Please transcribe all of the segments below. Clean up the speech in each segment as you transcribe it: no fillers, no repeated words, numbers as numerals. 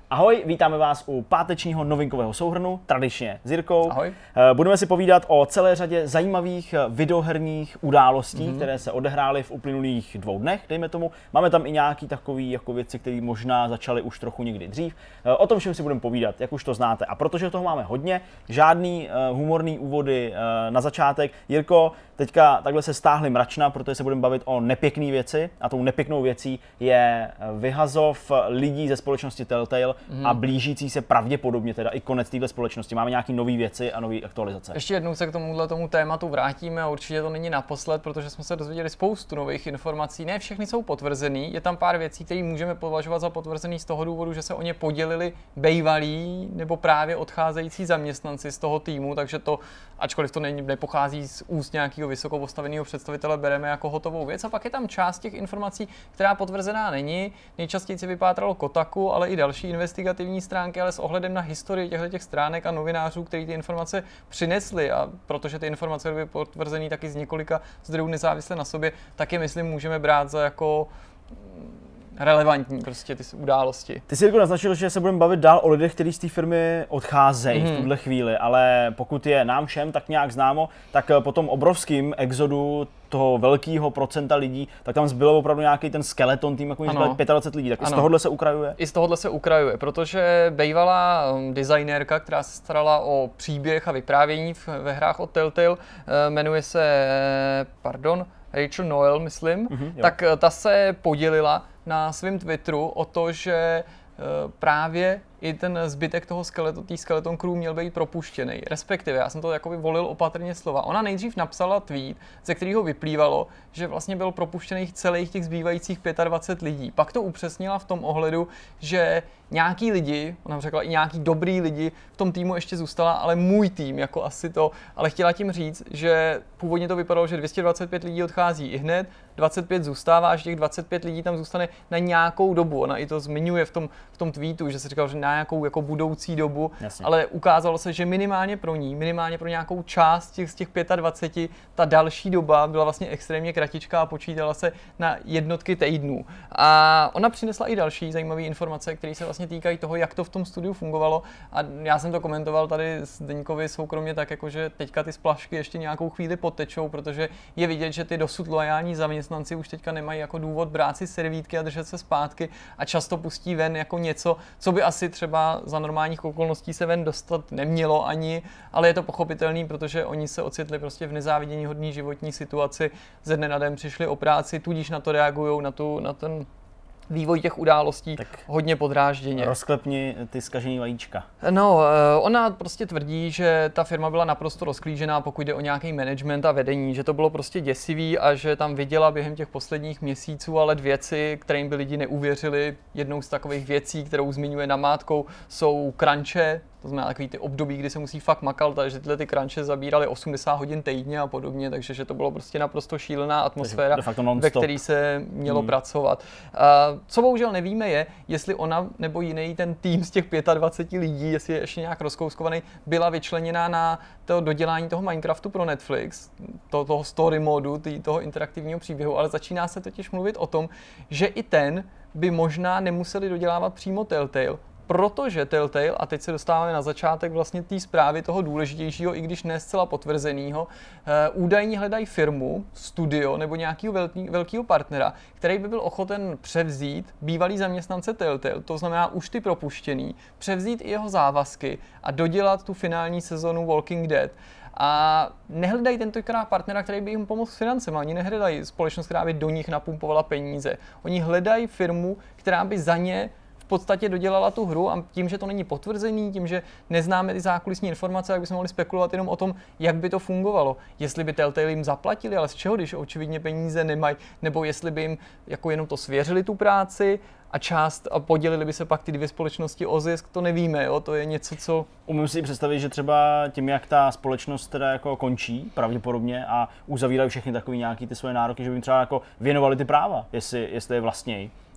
Ahoj, vítáme vás u pátečního novinkového souhrnu, tradičně s Jirkou. Ahoj. Budeme si povídat o celé řadě zajímavých videoherních událostí, které se odehrály v uplynulých 2 dnech, dejme tomu. Máme tam i nějaký takový jako věci, které možná začaly už trochu někdy dřív. O tom všem si budeme povídat, jak už to znáte. A protože toho máme hodně, žádný humorný úvody na začátek. Jirko, teďka takhle se stáhly mračna, protože se budeme bavit o nepěkné věci. A tou nepěknou věcí je vyhazov lidí ze společnosti Telltale a blížící se pravděpodobně teda i konec téhle společnosti. Máme nějaké nové věci a nové aktualizace. Ještě jednou se k tomu tématu vrátíme a určitě to není naposled, protože jsme se dozvěděli spoustu nových informací. Ne všechny jsou potvrzený, je tam pár věcí, které můžeme považovat za potvrzený z toho důvodu, že se o ně podělili bývalí nebo právě odcházející zaměstnanci z toho týmu, takže to, ačkoliv to nepochází z úst nějakého vysoko postaveného představitele, bereme jako hotovou věc. A pak je tam část těch informací, která potvrzená není. Nejčastěji se vypátralo Kotaku, ale i další investigativní stránky, ale s ohledem na historii těchto stránek a novinářů, kteří ty informace přinesli, a protože ty informace byly potvrzený taky z několika zdrojů nezávisle na sobě, tak je, myslím, můžeme brát za jako relevantní prostě ty události. Ty jsi jako naznačil, že se budeme bavit dál o lidech, kteří z té firmy odcházejí v tuhle chvíli, ale pokud je nám všem tak nějak známo, tak po tom obrovským exodu toho velkého procenta lidí, tak tam zbylo opravdu nějaký ten skeleton tým, jako 25 lidí, tak i z tohohle se ukrajuje? I z tohohle se ukrajuje, protože bývalá designérka, která se starala o příběh a vyprávění ve hrách od Telltale, jmenuje se, Rachel Noel, myslím, tak ta se podělila na svém Twitteru o to, že právě i ten zbytek toho skeleton crew měl být propuštěný. Respektive, já jsem to jakoby volil opatrně slova. Ona nejdřív napsala tweet, ze kterého vyplývalo, že vlastně byl propuštěných celých těch zbývajících 25 lidí. Pak to upřesnila v tom ohledu, že nějaký lidi, ona řekla i nějaký dobrý lidi v tom týmu ještě zůstala, ale můj tým jako asi to, ale chtěla tím říct, že původně to vypadalo, že 225 lidí odchází i hned, 25 zůstává a že těch 25 lidí tam zůstane na nějakou dobu. Ona i to zmiňuje v tom tweetu, že se říkal, že na nějakou jako budoucí dobu, ale ukázalo se, že minimálně pro nějakou část z těch 25, ta další doba byla vlastně extrémně kratičká a počítala se na jednotky týdnů. A ona přinesla i další zajímavé informace, které se vlastně týkají toho, jak to v tom studiu fungovalo, a já jsem to komentoval tady s Deňkovi soukromně tak, jako že teďka ty splašky ještě nějakou chvíli potečou, protože je vidět, že ty dosud loajální zaměstnanci už teďka nemají jako důvod brát si servítky a držet se zpátky a často pustí ven jako něco, co by asi třeba za normálních okolností se ven dostat nemělo ani, ale je to pochopitelný, protože oni se ocitli prostě v nezáviděníhodné životní situaci, ze dne na den přišli o práci, tudíž na to reagují, na ten vývoj těch událostí tak hodně podrážděně. Rozklepni ty zkažený vajíčka. No, ona prostě tvrdí, že ta firma byla naprosto rozklížená, pokud jde o nějaký management a vedení, že to bylo prostě děsivý a že tam viděla během těch posledních měsíců ale věci, kterým by lidi neuvěřili. Jednou z takových věcí, kterou zmiňuje namátkou, jsou crunche. To znamená takový ty období, kdy se musí fakt makat, takže tyhle ty crunche zabíraly 80 hodin týdně a podobně, takže že to bylo prostě naprosto šílená atmosféra, ve které se mělo pracovat. Co bohužel nevíme je, jestli ona nebo jiný ten tým z těch 25 lidí, jestli je ještě nějak rozkouskovaný, byla vyčleněná na to dodělání toho Minecraftu pro Netflix, toho story modu, toho interaktivního příběhu, ale začíná se totiž mluvit o tom, že i ten by možná nemuseli dodělávat přímo Telltale, protože Telltale, a teď se dostáváme na začátek vlastně té zprávy toho důležitějšího, i když ne zcela potvrzenýho, údajně hledají firmu, studio nebo nějakého velkého partnera, který by byl ochoten převzít bývalý zaměstnance Telltale, to znamená už ty propuštěný, převzít i jeho závazky a dodělat tu finální sezonu Walking Dead. A nehledají tentokrát partnera, který by jim pomohl s financemi. Oni nehledají společnost, která by do nich napumpovala peníze. Oni hledají firmu, která by za ně v podstatě dodělala tu hru, a tím, že to není potvrzený, tím, že neznáme ty zákulisní informace, tak bychom mohli spekulovat jenom o tom, jak by to fungovalo. Jestli by Telltale jim zaplatili, ale z čeho, když očividně peníze nemají, nebo jestli by jim jako jenom to svěřili tu práci a podělili by se pak ty dvě společnosti o zisk, to nevíme, jo? To je něco, co... Umím si představit, že třeba tím, jak ta společnost teda jako končí pravděpodobně a uzavírají všechny takový nějaký ty svoje nároky, že by jim třeba jako věnovali ty práva, jestli je vlastnějí.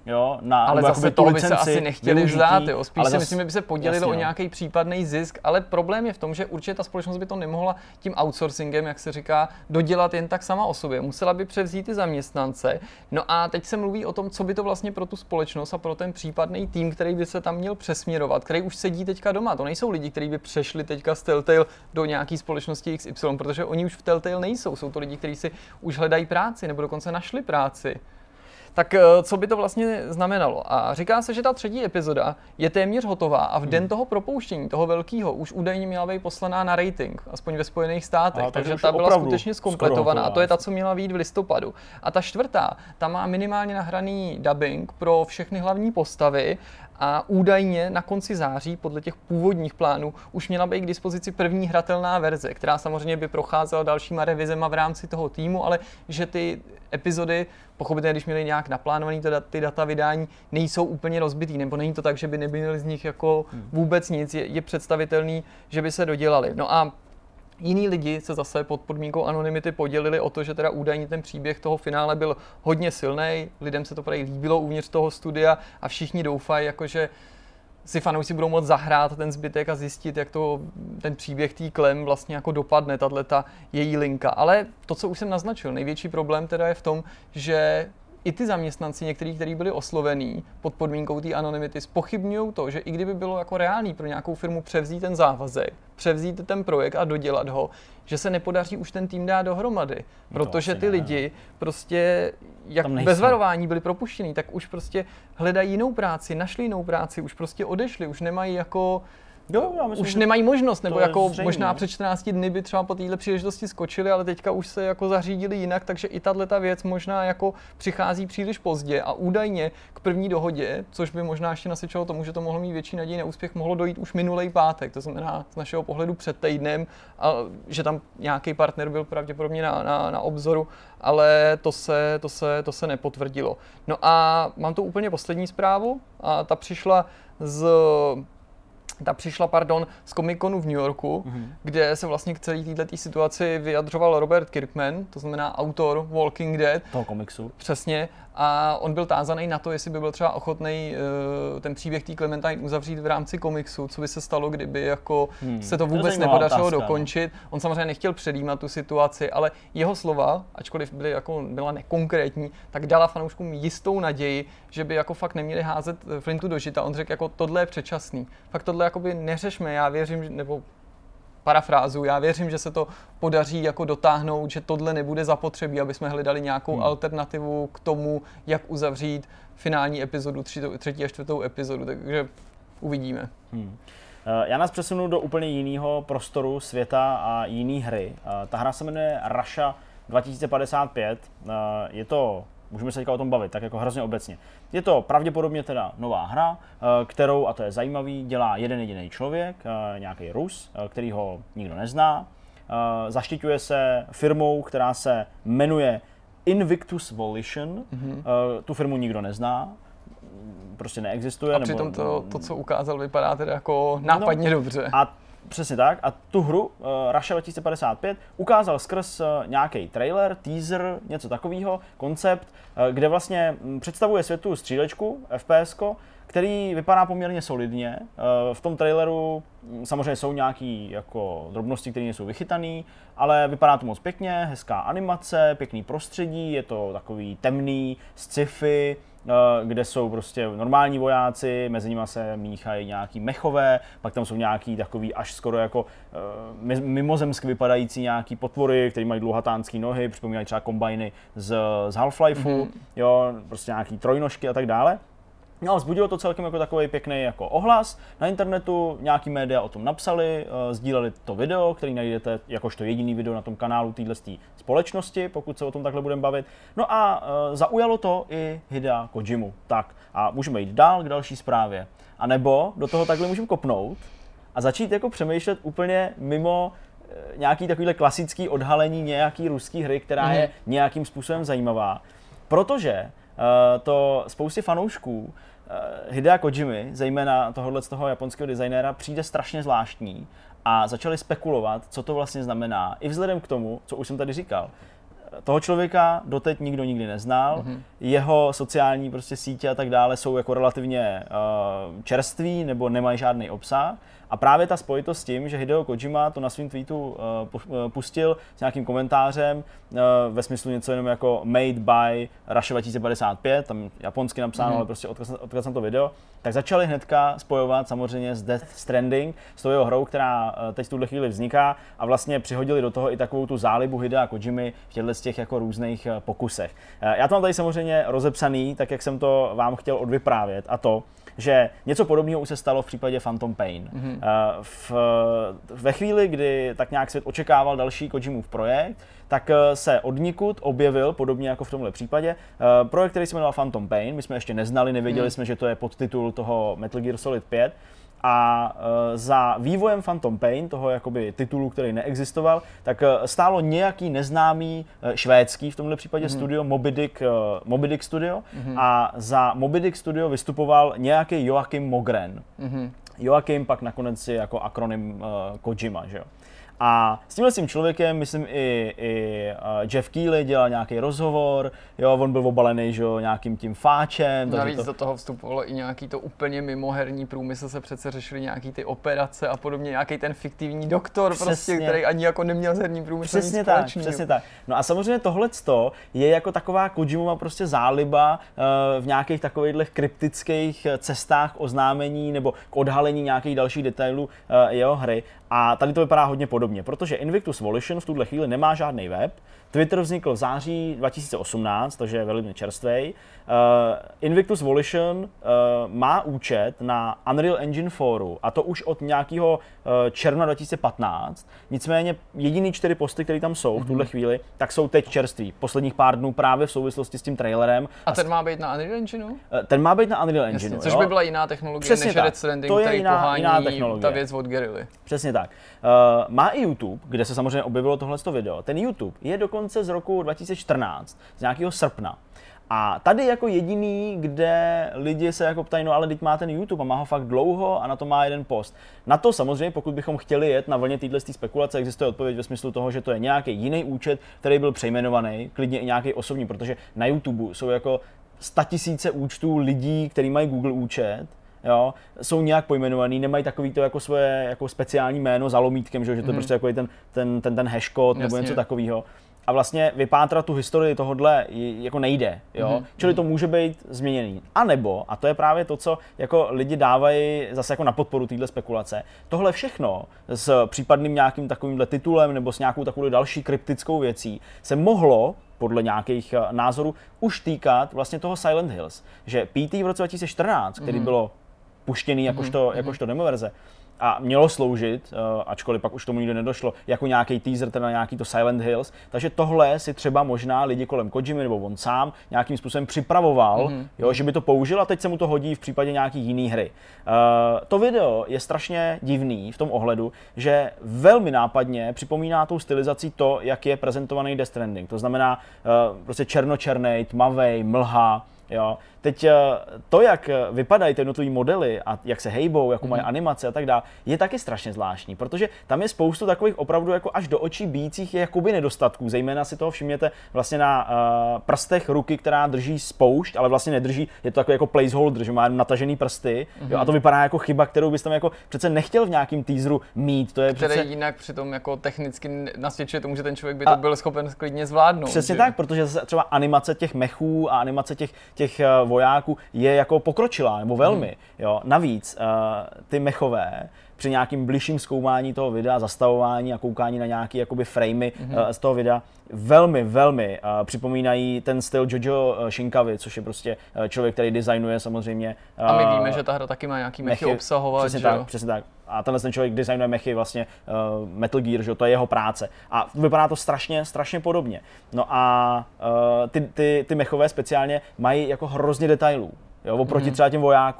jo, ale zase toho by se asi nechtěli vzdát, jo. Spíš si myslím, že by se podělili o nějaký případný zisk, ale problém je v tom, že určitě ta společnost by to nemohla tím outsourcingem, jak se říká, dodělat jen tak sama o sobě. Musela by převzít ty zaměstnance. No a teď se mluví o tom, co by to vlastně pro tu společnost a pro ten případný tým, který by se tam měl přesměrovat, který už sedí teďka doma. To nejsou lidi, kteří by přešli teďka z Telltale do nějaký společnosti XY, protože oni už v Telltale nejsou. Jsou to lidi, kteří si už hledají práci nebo dokonce našli práci. Tak co by to vlastně znamenalo? A říká se, že ta 3. epizoda je téměř hotová a v den toho propouštění, toho velkého, už údajně měla být poslaná na rating, aspoň ve Spojených státech, takže ta byla skutečně zkompletovaná a to je ta, co měla vyjít v listopadu. A ta 4., ta má minimálně nahraný dubbing pro všechny hlavní postavy a údajně na konci září, podle těch původních plánů, už měla být k dispozici první hratelná verze, která samozřejmě by procházela dalšíma revizema v rámci toho týmu, ale že ty epizody, pochopitelně, když měli nějak naplánovaný ty data vydání, nejsou úplně rozbitý, nebo není to tak, že by nebyly z nich jako vůbec nic, je představitelný, že by se dodělali. No a jiní lidi se zase pod podmínkou anonymity podělili o to, že teda údajně ten příběh toho finále byl hodně silný, lidem se to právě líbilo uvnitř toho studia a všichni doufají, jakože si fanoušci budou moct zahrát ten zbytek a zjistit, jak to ten příběh tý Clem vlastně jako dopadne, tato její linka. Ale to, co už jsem naznačil, největší problém teda je v tom, že i ty zaměstnanci, někteří, kteří byli oslovení pod podmínkou té anonymity, zpochybňují to, že i kdyby bylo jako reálný pro nějakou firmu převzít ten závazek, převzít ten projekt a dodělat ho, že se nepodaří už ten tým dát dohromady. Protože ty lidi prostě, jak bez varování byli propuštěni, tak už prostě hledají jinou práci, našli jinou práci, už prostě odešli, už nemají jako už nemají možnost, nebo jako zřejmě. Možná před 14 dny by třeba po téhle příležitosti skočili, ale teďka už se jako zařídili jinak, takže i tato věc možná jako přichází příliš pozdě a údajně k první dohodě, což by možná ještě nasvědčilo tomu, že to mohlo mít větší naději na úspěch, mohlo dojít už minulý pátek, to znamená z našeho pohledu před týdnem, a že tam nějaký partner byl pravděpodobně na obzoru, ale to se nepotvrdilo. No a mám tu úplně poslední zprávu a ta přišla z Comic-Conu v New Yorku, kde se vlastně k celé této situaci vyjadřoval Robert Kirkman, to znamená autor Walking Dead. Toho komiksu. Přesně. A on byl tázaný na to, jestli by byl třeba ochotný ten příběh té Clementine uzavřít v rámci komiksu, co by se stalo, kdyby jako se to vůbec nepodařilo dokončit. On samozřejmě nechtěl předjímat tu situaci, ale jeho slova, ačkoliv byla nekonkrétní, tak dala fanouškům jistou naději, že by jako fakt neměli házet flintu do žita. On řekl, jako tohle je předčasný. Fakt tohle jakoby neřešme, já věřím, nebo parafrázu, já věřím, že se to podaří jako dotáhnout, že tohle nebude zapotřebí, aby jsme hledali nějakou alternativu k tomu, jak uzavřít finální epizodu, 3. a 4. epizodu, takže uvidíme. Já nás přesunu do úplně jiného prostoru světa a jiné hry. Ta hra se jmenuje Russia 2055. Je to, můžeme se teďka o tom bavit, tak jako hrozně obecně. Je to pravděpodobně teda nová hra, kterou, a to je zajímavý, dělá jeden jediný člověk, nějaký Rus, který ho nikdo nezná. Zaštiťuje se firmou, která se jmenuje Invictus Volition. Tu firmu nikdo nezná, prostě neexistuje. A přitom to, co ukázal, vypadá teda jako nápadně dobře. A přesně tak. A tu hru Russia 2055 ukázal skrz nějaký trailer, teaser, něco takového, koncept, kde vlastně představuje světu střílečku, FPSko, který vypadá poměrně solidně. V tom traileru samozřejmě jsou nějaký jako drobnosti, které nejsou vychytané, ale vypadá to moc pěkně, hezká animace, pěkný prostředí, je to takový temný, sci-fi, kde jsou prostě normální vojáci, mezi nimi se míchají nějaký mechové, pak tam jsou nějaký takový až skoro jako mimozemsky vypadající nějaký potvory, které mají dlouhatánský nohy, připomínají třeba kombajny z Half-Lifeu, jo, prostě nějaký trojnožky a tak dále. No, vzbudilo to celkem jako takový pěkný jako ohlas na internetu, nějaký média o tom napsali, sdíleli to video, který najdete jakožto jediný video na tom kanálu této společnosti, pokud se o tom takhle budeme bavit. No a zaujalo to i Hidea Kojimu. Tak a můžeme jít dál k další zprávě. A nebo do toho takhle můžeme kopnout a začít jako přemýšlet úplně mimo nějaký takovýhle klasický odhalení nějaký ruský hry, která je nějakým způsobem zajímavá. Protože to spoustě fanoušků Hidea Kojimy, zejména tohohle z toho japonského designéra, přijde strašně zvláštní a začali spekulovat, co to vlastně znamená. I vzhledem k tomu, co už jsem tady říkal, toho člověka doteď nikdo nikdy neznal, jeho sociální prostě sítě a tak dále jsou jako relativně čerství nebo nemají žádný obsah. A právě ta spojitost s tím, že Hideo Kojima to na svém tweetu pustil s nějakým komentářem ve smyslu něco jenom jako made by Russia 2055, tam japonsky napsáno, ale prostě odkaz na to video, tak začali hnedka spojovat samozřejmě s Death Stranding, s tou jeho hrou, která teď v tuhle chvíli vzniká, a vlastně přihodili do toho i takovou tu zálibu Hidea Kojimy v těchto z těch jako různých pokusech. Já to mám tady samozřejmě rozepsaný, tak jak jsem to vám chtěl odvyprávět, a to, že něco podobného už se stalo v případě Phantom Pain. Ve chvíli, kdy tak nějak svět očekával další Kojimův projekt, tak se odnikud objevil, podobně jako v tomhle případě, projekt, který se jmenoval Phantom Pain. My jsme ještě neznali, nevěděli jsme, že to je podtitul toho Metal Gear Solid 5. A za vývojem Phantom Pain, toho jakoby titulu, který neexistoval, tak stálo nějaký neznámý švédský, v tomhle případě studio, Moby Dick Studio, a za Moby Dick Studio vystupoval nějaký Joachim Mogren. Joachim pak nakonec je jako akronym Kojima, že jo. A s tímhle člověkem, myslím, i Jeff Keighley dělal nějaký rozhovor, jo, on byl obalený, že jo, nějakým tím fáčem. Navíc do toho vstupovalo i nějaký to úplně mimoherní průmysl, se přece řešili nějaký ty operace a podobně, nějaký ten fiktivní doktor, prostě, který ani jako neměl s herním průmyslem nic společného. Přesně tak. No a samozřejmě tohleto je jako taková Kojimova prostě záliba v nějakých takových kryptických cestách oznámení nebo k odhalení nějakých dalších detailů jeho hry. A tady to vypadá hodně podobně, protože Invictus Volition v tuhle chvíli nemá žádný web. Twitter vznikl v září 2018, takže je velmi čerstvej. Invictus Volition má účet na Unreal Engine 4, a to už od nějakého června 2015. Nicméně jediný 4 posty, které tam jsou v tuhle chvíli, tak jsou teď čerství. Posledních pár dnů právě v souvislosti s tím trailerem. A ten má být na Unreal Engineu? Ten má být na Unreal Engineu. Což by byla jiná technologie než Death Stranding, který pohání ta věc od Guerrilla. Přesně tak. Má i YouTube, kde se samozřejmě objevilo tohleto video. Ten YouTube je dokonce z roku 2014, z nějakého srpna. A tady jako jediný, kde lidi se jako ptají, no ale teď má ten YouTube a má ho fakt dlouho a na to má jeden post. Na to samozřejmě, pokud bychom chtěli jet na vlně této spekulace, existuje odpověď ve smyslu toho, že to je nějaký jiný účet, který byl přejmenovaný, klidně i nějaký osobní, protože na YouTube jsou jako 100 000 účtů lidí, kteří mají Google účet. Jo, jsou nějak pojmenovaný, nemají takový to jako svoje jako speciální jméno za lomítkem, že to je prostě jako ten hashcode nebo něco takového. A vlastně vypátrat tu historii tohodle jako nejde, jo. Čili to může být změněný. A nebo, a to je právě to, co jako lidi dávají zase jako na podporu téhle spekulace, tohle všechno s případným nějakým takovýmhle titulem nebo s nějakou takovou další kryptickou věcí se mohlo podle nějakých názorů už týkat vlastně toho Silent Hills. Že PT v roce 2014, který bylo puštěný jakožto demoverze, a mělo sloužit, ačkoliv pak už tomu nikdy nedošlo, jako nějaký teaser, teda nějaký to Silent Hills. Takže tohle si třeba možná lidi kolem Kojimy nebo on sám nějakým způsobem připravoval, jo, že by to použil, a teď se mu to hodí v případě nějaký jiný hry. To video je strašně divný v tom ohledu, že velmi nápadně připomíná tou stylizací to, jak je prezentovaný Death Stranding. To znamená prostě černočernej, tmavej, mlha. Jo. Teď to, jak vypadají ty jednotlivé modely a jak se hejbou, jakou mají animace a tak dále, je taky strašně zvláštní, protože tam je spoustu takových opravdu jako až do očí bijících jakoby nedostatků. Zejména si toho všimněte vlastně na prstech ruky, která drží spoušť, ale vlastně nedrží, je to takový jako placeholder, že má natažený prsty, jo, a to vypadá jako chyba, kterou bys tam jako přece nechtěl v nějakém teaseru mít. To je které přece jinak přitom jako technicky nasvědčuje tomu, že ten člověk by to byl schopen klidně zvládnout. Přesně tak, protože třeba animace těch mechů a animace těch vojáků je jako pokročilá, nebo velmi. Jo. Navíc ty mechové při nějakým bližším zkoumání toho videa, zastavování a koukání na nějaké jakoby framey z toho videa velmi připomínají ten styl Jojo Shinkavy, což je prostě člověk, který designuje samozřejmě. A my víme, že ta hra taky má nějaký mechy obsahovat. Přesně tak. A tenhle ten člověk designuje mechy vlastně Metal Gear, že to je jeho práce. A vypadá to strašně podobně. No a ty mechové speciálně mají jako hrozně detailů, jo, oproti třeba těm vojákům.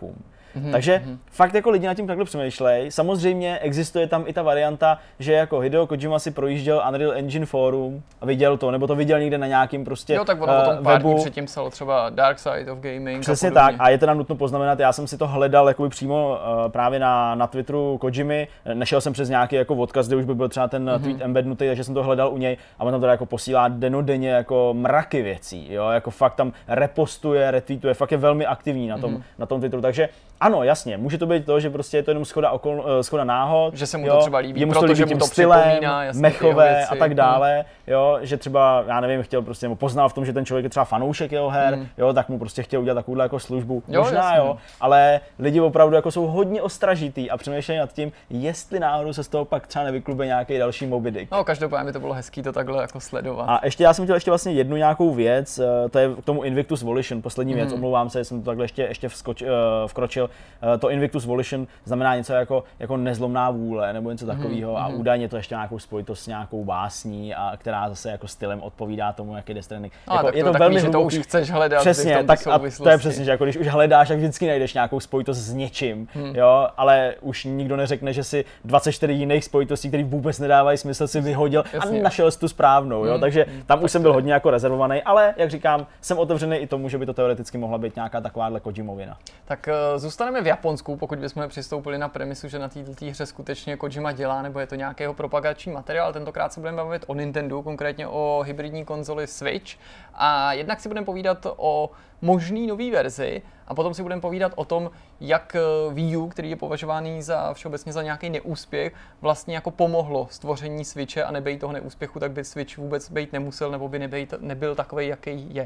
Takže fakt jako lidi nad tím takhle přemýšlej. Samozřejmě existuje tam i ta varianta, že jako Hideo Kojima si projížděl Unreal Engine Forum a viděl to, nebo to viděl někde na nějakým prostě jo, tak ono potom pár webu. dní předtím psalo třeba Dark Side of Gaming. Přesně tak, a je teda nutno poznamenat, já jsem si to hledal jakoby přímo právě na Twitteru Kojimy, nešel jsem přes nějaký jako odkaz, kde už by byl třeba ten tweet embednutý, takže jsem to hledal u něj a on tam teda jako posílá denodenně jako mraky věcí, jo, jako fakt tam repostuje, retweetuje, fakt je velmi aktivní na tom Twitteru, takže ano, jasně, může to být to, že prostě je to jenom schoda náhod, že se mu to třeba líbí, protože mu to stylem, připomíná, jasně, mechové a tak dále, jo, že třeba, já nevím, chtěl prostě, nebo poznal v tom, že ten člověk je třeba fanoušek jeho her, jo, tak mu prostě chtěl udělat takovouhle jako službu, možná jo, ale lidi opravdu jako jsou hodně ostražitý a přemýšlejí nad tím, jestli náhodou se z toho pak třeba nevyklube nějaký další Moby Dick. No, každopádně by to bylo hezký to takhle jako sledovat. A já jsem chtěl ještě vlastně jednu nějakou věc, to je k tomu Invictus Volition, poslední věc, omlouvám se, jsem to takhle ještě vkročil. To Invictus Volition znamená něco jako nezlomná vůle nebo něco takového a údajně to ještě nějakou spojitost s nějakou básní, a která zase jako stylem odpovídá tomu, jak je Death Stranding. Jako, je to velmi že to už chceš hledat. Přesně, tak a to je přesně, že jako když už hledáš, tak vždycky najdeš nějakou spojitost s něčím, jo, ale už nikdo neřekne, že si 24 jiných spojitostí, které vůbec nedávají smysl, si vyhodil a našel jsi tu správnou, jo, takže tam už jsem byl hodně jako rezervovaný, ale jak říkám, jsem otevřený i tomu, že by to teoreticky mohla být nějaká takováhle Kojimovina. Tak zůstaneme v Japonsku, pokud bychom přistoupili na premisu, že na této hře skutečně Kojima dělá, nebo je to nějakého propagační materiál. Tentokrát se budeme bavit o Nintendo, konkrétně o hybridní konzoli Switch. A jednak si budeme povídat o možný nový verzi a potom si budeme povídat o tom, jak Wii U, který je považovaný všeobecně za nějaký neúspěch, vlastně jako pomohlo stvoření Switche a nebejt toho neúspěchu, tak by Switch vůbec být nemusel nebo by nebyl takovej, jaký je.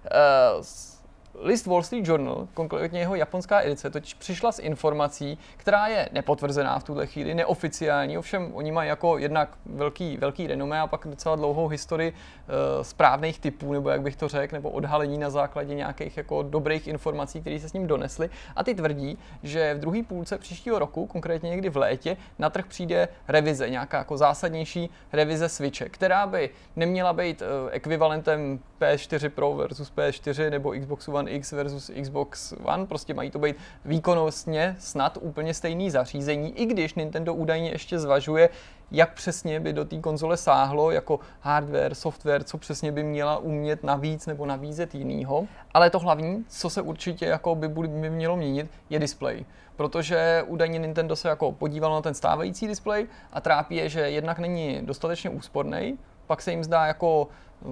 List Wall Street Journal, konkrétně jeho japonská edice, totiž přišla s informací, která je nepotvrzená v tuhle chvíli, neoficiální, ovšem oni mají jako jednak velký renomé a pak docela dlouhou historii správných typů, nebo jak bych to řekl, nebo odhalení na základě nějakých jako dobrých informací, které se s ním donesly. A ty tvrdí, že v druhé půlce příštího roku, konkrétně někdy v létě, na trh přijde revize, nějaká jako zásadnější revize Switche, která by neměla být ekvivalentem PS4 Pro versus PS4 nebo Xbox One X versus Xbox One, prostě mají to být výkonnostně snad úplně stejný zařízení, i když Nintendo údajně ještě zvažuje, jak přesně by do té konzole sáhlo, jako hardware, software, co přesně by měla umět navíc nebo nabízet jinýho. Ale to hlavní, co se určitě jako by mělo měnit, je displej. Protože údajně Nintendo se jako podívalo na ten stávající displej a trápí je, že jednak není dostatečně úsporný, pak se jim zdá jako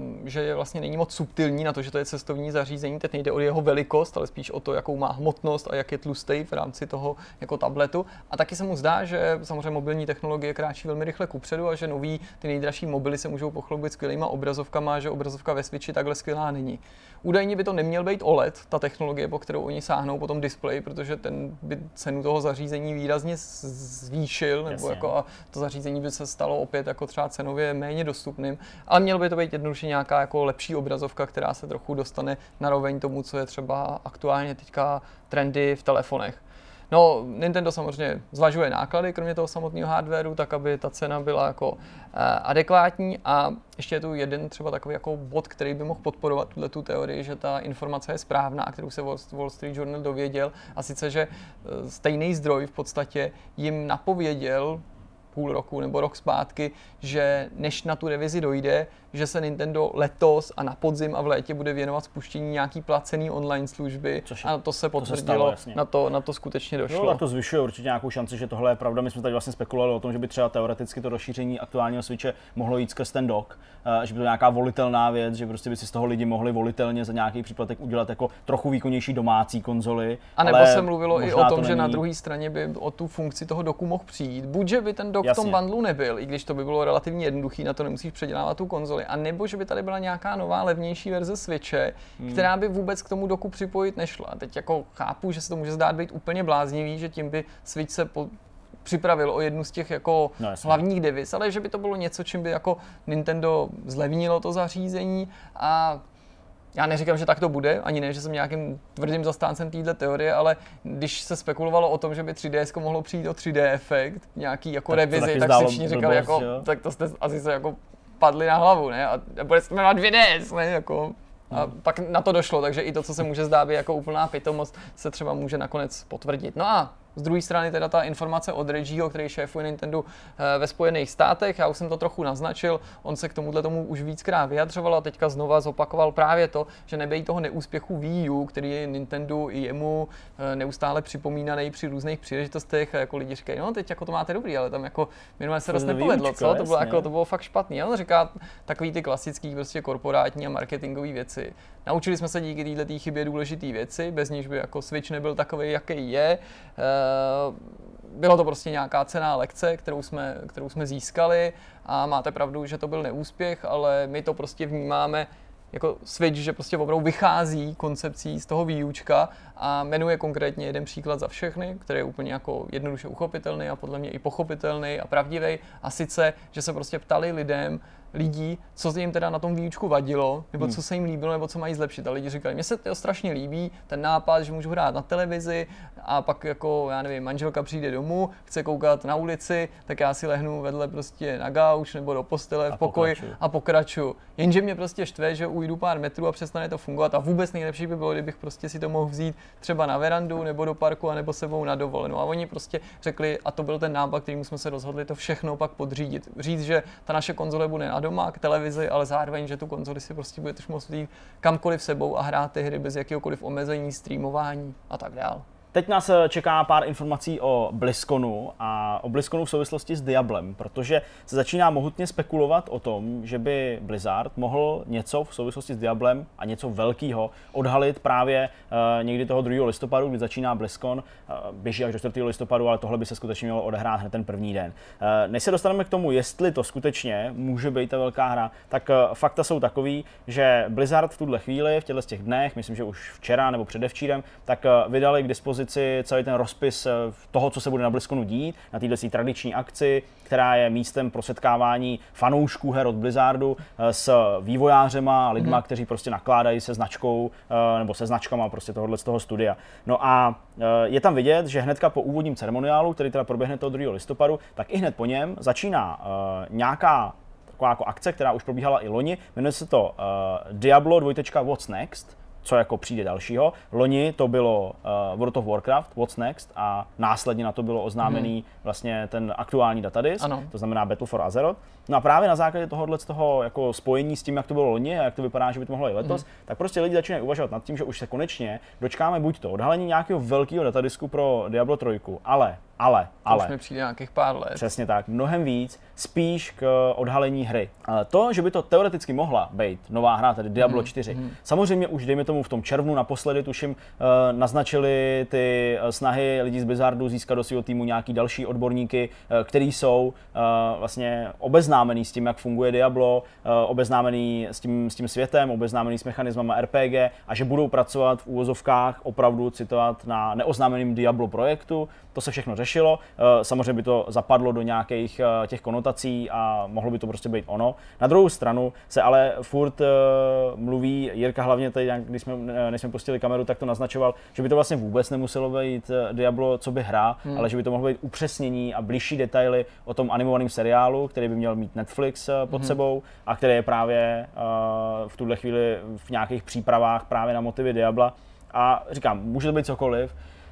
že vlastně není moc subtilní na to, že to je cestovní zařízení, teď nejde o jeho velikost, ale spíš o to, jakou má hmotnost a jak je tlustý v rámci toho jako tabletu. A taky se mu zdá, že samozřejmě mobilní technologie kráčí velmi rychle kupředu a že ty nejdražší mobily se můžou pochlubit skvělýma obrazovkama a že obrazovka ve Switchi takhle skvělá není. Údajně by to neměl být OLED, ta technologie, po kterou oni sáhnou po tom displeji, protože ten by cenu toho zařízení výrazně zvýšil, nebo jako a to zařízení by se stalo opět jako třeba cenově méně dostupným, ale mělo by to být jednoduše nějaká jako lepší obrazovka, která se trochu dostane na roveň tomu, co je třeba aktuálně teďka trendy v telefonech. No, Nintendo samozřejmě zvažuje náklady, kromě toho samotného hardwareu, tak aby ta cena byla jako adekvátní a ještě je tu jeden třeba takový jako bod, který by mohl podporovat tu teorii, že ta informace je správná, kterou se Wall Street Journal dověděl, a sice, že stejný zdroj v podstatě jim napověděl půl roku nebo rok zpátky, že než na tu revizi dojde, že se Nintendo letos a na podzim a v létě bude věnovat spuštění nějaký placený online služby a to se potvrdilo, na to skutečně došlo. No, tak to zvyšuje určitě nějakou šanci, že tohle je pravda. My jsme tady vlastně spekulovali o tom, že by třeba teoreticky to rozšíření aktuálního Switche mohlo jít skrz ten dock, že by to nějaká volitelná věc, že prostě by si z toho lidi mohli volitelně za nějaký příplatek udělat jako trochu výkonnější domácí konzoli. A nebo se mluvilo i o tom, že na druhé straně by o tu funkci toho docku mohl přijít. Buď že by ten dock v tom bundlu nebyl, i když to by bylo relativně jednoduchý, na to nemusíš předělávat tu konzoli, a nebo že by tady byla nějaká nová levnější verze Switche, která by vůbec k tomu docku připojit nešla. Teď jako chápu, že se to může zdát být úplně bláznivý, že tím by Switch se připravil o jednu z těch jako hlavních deviz, ale že by to bylo něco, čím by jako Nintendo zlevnilo to zařízení. A já neříkám, že tak to bude, ani ne, že jsem nějakým tvrdým zastáncem téhle teorie, ale když se spekulovalo o tom, že by 3DS mohlo přijít o 3D efekt, nějaký jako revizi, tak si všichni říkali jako, tak to jste asi se jako padli na hlavu, ne? A bude se jmenovat 2DS, ne? Jako, A pak na to došlo, takže i to, co se může zdát být jako úplná pitomost, se třeba může nakonec potvrdit. No a z druhé strany teda ta informace od Reggieho, který šéfuje Nintendo ve Spojených státech, já už jsem to trochu naznačil, on se k tomu už víckrát vyjadřoval a teďka znova zopakoval právě to, že nebejt toho neúspěchu Wii U, který je Nintendo i jemu neustále připomínaný při různých příležitostech a jako lidi říkají, no teď jako to máte dobrý, ale tam jako minulé se dost nepovedlo, co? To bylo fakt špatný. A on říká takový ty klasický prostě korporátní a marketingové věci. Naučili jsme se díky této chybě důležité věci, bez níž by jako Switch nebyl takový, jaký je. Bylo to prostě nějaká cenná lekce, kterou jsme získali a máte pravdu, že to byl neúspěch, ale my to prostě vnímáme jako Switch, že prostě opravdu vychází koncepcí z toho výučka a jmenuje konkrétně jeden příklad za všechny, který je úplně jako jednoduše uchopitelný a podle mě i pochopitelný a pravdivý. A sice, že se prostě ptali lidí, co se jim teda na tom výučku vadilo, nebo co se jim líbilo, nebo co mají zlepšit. A lidi říkali, mně se to strašně líbí, ten nápad, že můžu hrát na televizi a pak jako, já nevím, manželka přijde domů, chce koukat na ulici, tak já si lehnu vedle prostě na gauč nebo do postele v pokoji a pokračuju. Jenže mě prostě štve, že ujdu pár metrů a přestane to fungovat a vůbec nejlepší by bylo, kdybych prostě si to mohl vzít třeba na verandu nebo do parku a nebo sebou na dovolenou. A oni prostě řekli, a to byl ten nápad, kterým jsme se rozhodli to všechno pak podřídit. Říct, že ta naše konzole bude na doma k televizi, ale zároveň, že tu konzoli si prostě budete moct vzít kamkoliv sebou a hrát ty hry bez jakéhokoliv omezení, streamování a tak dál. Teď nás čeká pár informací o BlizzConu a o BlizzConu v souvislosti s Diablem, protože se začíná mohutně spekulovat o tom, že by Blizzard mohl něco v souvislosti s Diablem a něco velkého odhalit právě někdy toho 2. listopadu, kdy začíná BlizzCon, běží až do 4. listopadu, ale tohle by se skutečně mělo odehrát hned ten první den. Než se dostaneme k tomu, jestli to skutečně může být ta velká hra, tak fakta jsou takový, že Blizzard v tuhle chvíli, v těch dnech, myslím, že už včera nebo předevčírem, tak vydali k dispozici celý ten rozpis toho, co se bude na BlizzConu dít, na této tradiční akci, která je místem pro setkávání fanoušků her od Blizzardu s vývojářema a lidma, kteří prostě nakládají se značkou nebo se značkama prostě tohohle z toho studia. No a je tam vidět, že hnedka po úvodním ceremoniálu, který teda proběhne toho 2. listopadu, tak i hned po něm začíná nějaká taková jako akce, která už probíhala i loni, jmenuje se to Diablo 2. What's Next, co jako přijde dalšího. Loni to bylo World of Warcraft, What's Next, a následně na to bylo oznámený vlastně ten aktuální datadisk, to znamená Battle for Azeroth. No a právě na základě tohohle z toho jako spojení s tím, jak to bylo loni a jak to vypadá, že by to mohlo i letos, tak prostě lidi začínají uvažovat nad tím, že už se konečně dočkáme buď to odhalení nějakého velkého datadisku pro Diablo 3, ale. To už mi přijde nějakých pár let. Přesně tak, mnohem víc, spíš k odhalení hry. To, že by to teoreticky mohla být nová hra, tedy Diablo 4, samozřejmě už dejme tomu v tom červnu naposledy, tuším, naznačili ty snahy lidí z Blizzardu získat do svého týmu nějaký další odborníky, kteří jsou vlastně obeznámení s tím, jak funguje Diablo, obeznámení s tím světem, obeznámení s mechanismama RPG a že budou pracovat v úvozovkách, opravdu citovat, na neoznámeném Diablo projektu. To se všechno řešilo, samozřejmě by to zapadlo do nějakých těch konotací a mohlo by to prostě být ono. Na druhou stranu se ale furt mluví, Jirka hlavně tady, než jsme pustili kameru, tak to naznačoval, že by to vlastně vůbec nemuselo být Diablo co by hra, ale že by to mohlo být upřesnění a bližší detaily o tom animovaném seriálu, který by měl mít Netflix pod sebou a který je právě v tuhle chvíli v nějakých přípravách právě na motivy Diabla. A říkám, může to být cokoliv.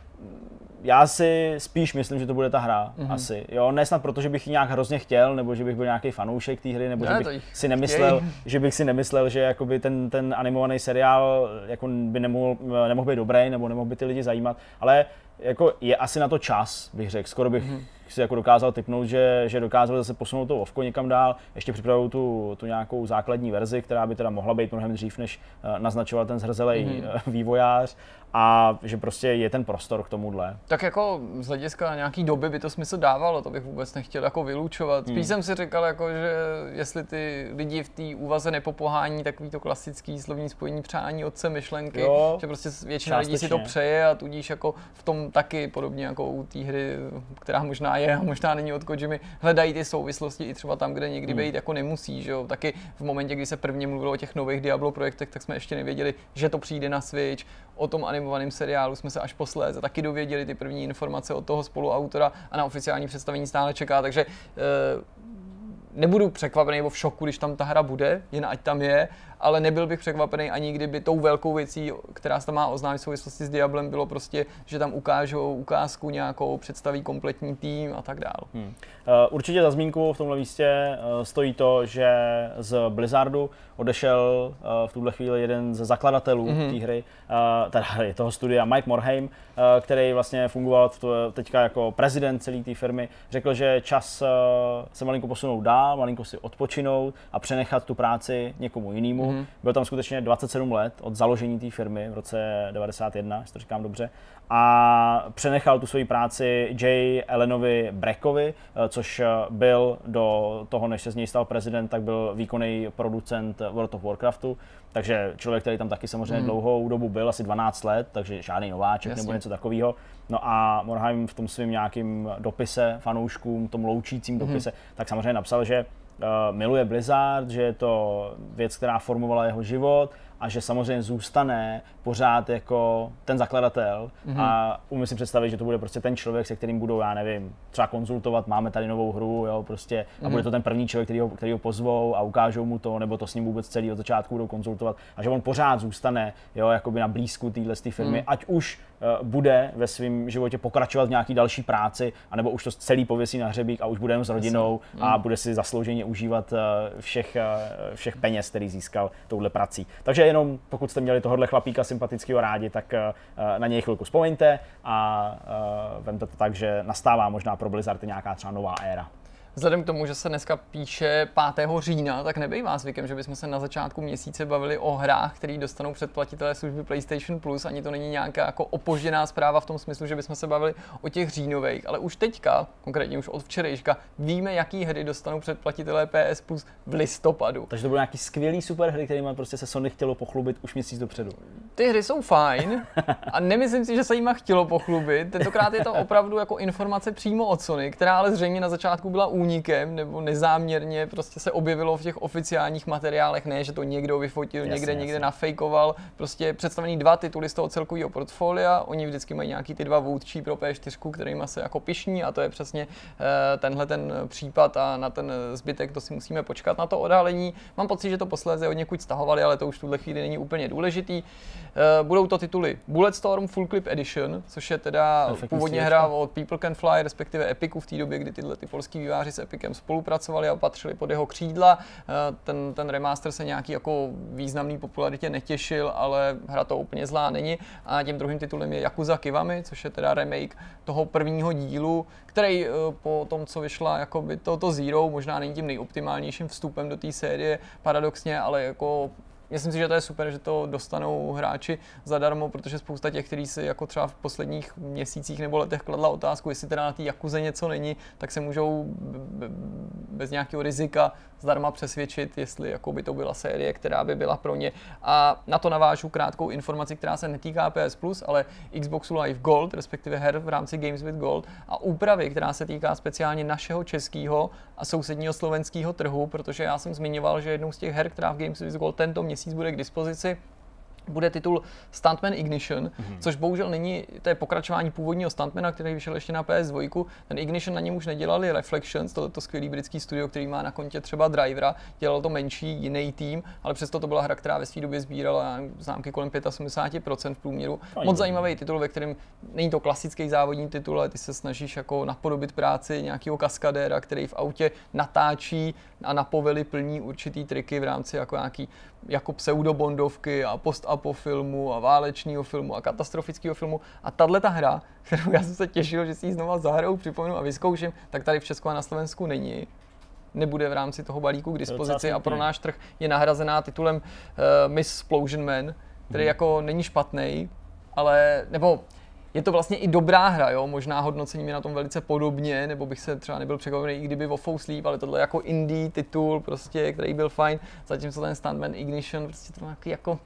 Já si spíš myslím, že to bude ta hra, asi. Jo, ne snad proto, že bych ji nějak hrozně chtěl, nebo že bych byl nějaký fanoušek té hry, nebo že bych si nemyslel, že jakoby ten animovaný seriál jako by nemohl být dobrý, nebo nemohl by ty lidi zajímat, ale jako je asi na to čas, bych řekl. Skoro bych si jako dokázal tipnout, že dokázali zase posunout to ovko někam dál, ještě připravují tu nějakou základní verzi, která by teda mohla být mnohem dřív, než naznačoval ten zhrzelej vývojář, a že prostě je ten prostor k tomuhle. Tak jako z hlediska nějaký doby by to smysl dávalo, to bych vůbec nechtěl jako vylučovat. Spíš jsem si říkal, jako, že jestli ty lidi v té úvaze nepopohání takový to klasický slovní spojení přání otce myšlenky, že prostě většina lidí si to přeje a tudíž jako v tom taky podobně jako u té hry, která možná je a možná není od Kojimy, hledají ty souvislosti i třeba tam, kde někdy být jako nemusí, že jo. Taky v momentě, kdy se prvně mluvilo o těch nových Diablo projektech, tak jsme ještě nevěděli, že to přijde na Switch. O tom animovaném seriálu jsme se až posléze taky dověděli ty první informace od toho spoluautora a na oficiální představení stále čeká, takže nebudu překvapený nebo v šoku, když tam ta hra bude, jen ať tam je, ale nebyl bych překvapený ani kdyby tou velkou věcí, která se tam má oznámit v souvislosti s Diablem, bylo prostě, že tam ukážou ukázku nějakou, představí kompletní tým a tak dál. Určitě za zmínku v tomhle místě stojí to, že z Blizzardu odešel v tuhle chvíli jeden ze zakladatelů té hry, teda toho studia, Mike Morhaime, který vlastně fungoval teďka jako prezident celé té firmy. Řekl, že čas se malinko posunout dál, malinko si odpočinout a přenechat tu práci někomu jinému. Byl tam skutečně 27 let od založení té firmy v roce 91, jestli to říkám dobře. A přenechal tu svoji práci Jay Allenovi Brackovi, což byl do toho, než se z něj stal prezident, tak byl výkonný producent World of Warcraftu. Takže člověk, který tam taky samozřejmě dlouhou dobu byl, asi 12 let, takže žádný nováček nebo něco takového. No a Morhaime v tom svým nějakým dopise fanouškům, tom loučícím dopise, tak samozřejmě napsal, že miluje Blizzard, že je to věc, která formovala jeho život a že samozřejmě zůstane pořád jako ten zakladatel a umím si představit, že to bude prostě ten člověk, se kterým budou, já nevím, třeba konzultovat, máme tady novou hru, jo, prostě a bude to ten první člověk, který ho pozvou a ukážou mu to, nebo to s ním vůbec celý od začátku budou konzultovat a že on pořád zůstane, jo, jakoby na blízku téhle firmy, ať už bude ve svém životě pokračovat v nějaký další práci, anebo už to celý pověsí na hřebík a už bude jen s rodinou a bude si zaslouženě užívat všech peněz, který získal touhle prací. Takže jenom pokud jste měli tohohle chlapíka sympatického rádi, tak na něj chvilku vzpomeňte a vemte to tak, že nastává možná pro Blizzard nějaká třeba nová éra. Vzhledem k tomu, že se dneska píše 5. října, tak nebývá zvykem, že bychom se na začátku měsíce bavili o hrách, které dostanou předplatitelé služby PlayStation Plus. Ani to není nějaká jako opožděná zpráva v tom smyslu, že bychom se bavili o těch říjnových. Ale už teďka, konkrétně už od včerejška, víme, jaký hry dostanou předplatitelé PS Plus v listopadu. Takže to budou nějaký skvělý super hry, kterými prostě se Sony chtělo pochlubit už měsíc dopředu. Ty hry jsou fajn a nemyslím si, že se jima chtělo pochlubit. Tentokrát je to opravdu jako informace přímo od Sony, která ale zřejmě na začátku byla únikem nebo nezáměrně prostě se objevilo v těch oficiálních materiálech, ne, že to někdo vyfotil, někde nafejkoval. Prostě představený 2 tituly z toho celkového portfolia, oni vždycky mají nějaký ty 2 vůdčí pro P4, kterýma se jako pyšní a to je přesně tenhle ten případ a na ten zbytek to si musíme počkat na to odhalení. Mám pocit, že to posléze od někud stahovali, ale to už v tuhle chvíli není úplně důležitý. Budou to tituly Bulletstorm Full Clip Edition, což je teda původně hra od People Can Fly, respektive Epicu v té době, kdy tyhle ty polský výváři s Epicem spolupracovali a patřili pod jeho křídla. Ten remaster se nějaký jako významný popularitě netěšil, ale hra to úplně zlá není. A tím druhým titulem je Yakuza Kiwami, což je teda remake toho prvního dílu, který po tom, co vyšla jakoby to Zero, možná není tím nejoptimálnějším vstupem do té série, paradoxně, ale jako myslím si, že to je super, že to dostanou hráči zadarmo, protože spousta těch, kteří si jako třeba v posledních měsících nebo letech kladla otázku, jestli teda na té Yakuze něco není, tak se můžou bez nějakého rizika zdarma přesvědčit, jestli jako by to byla série, která by byla pro ně. A na to navážu krátkou informaci, která se netýká PS Plus, ale Xboxu Live Gold, respektive her v rámci Games with Gold a úpravy, která se týká speciálně našeho českého a sousedního slovenského trhu, protože já jsem zmiňoval, že jednou z těch her, která v Games with Gold tento měsíc bude k dispozici, bude titul Stuntman Ignition, což bohužel není, to je pokračování původního Stuntmana, který vyšel ještě na PS2. Ten Ignition na něm už nedělali Reflections, tohleto skvělý britský studio, který má na kontě třeba Drivera, dělal to menší, jiný tým, ale přesto to byla hra, která ve své době sbírala známky kolem 85% v průměru. Moc zajímavý titul, ve kterém není to klasický závodní titul, ale ty se snažíš jako napodobit práci nějakého kaskadéra, který v autě natáčí a na povely plní určitý triky v rámci jako nějaký jako pseudobondovky a post-apo filmu a válečného filmu a katastrofického filmu. A tato hra, kterou já jsem se těšil, že si ji znova zahraju, připomenu a vyzkouším, tak tady v Česku a na Slovensku není. Nebude v rámci toho balíku k dispozici a pro náš trh je nahrazená titulem Miss Explosion Man, který jako není špatný, ale nebo je to vlastně i dobrá hra, jo? Možná hodnocení je na tom velice podobně, nebo bych se třeba nebyl překvapený, i kdyby Waffle Sleep, ale tohle je jako indie titul, prostě, který byl fajn, zatímco ten Stuntman Ignition, prostě to nějaký jako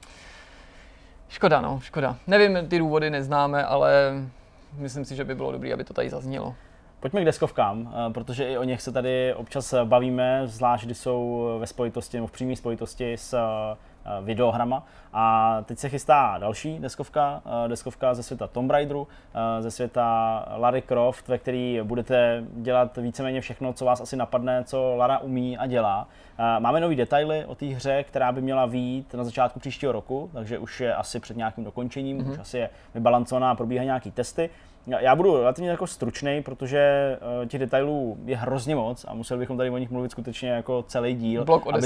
škoda, no, škoda. Nevím, ty důvody neznáme, ale myslím si, že by bylo dobré, aby to tady zaznělo. Pojďme k deskovkám, protože i o nich se tady občas bavíme, zvlášť když jsou ve spojitosti nebo v přímé spojitosti s videohrama. A teď se chystá další deskovka ze světa Tomb Raideru, ze světa Lara Croft, ve který budete dělat víceméně všechno, co vás asi napadne, co Lara umí a dělá. Máme nový detaily o té hře, která by měla vyjít na začátku příštího roku, takže už je asi před nějakým dokončením, už asi je vybalancovaná, probíhají nějaký testy. Já budu relativně jako stručnej, protože těch detailů je hrozně moc a museli bychom tady o nich mluvit skutečně jako celý díl,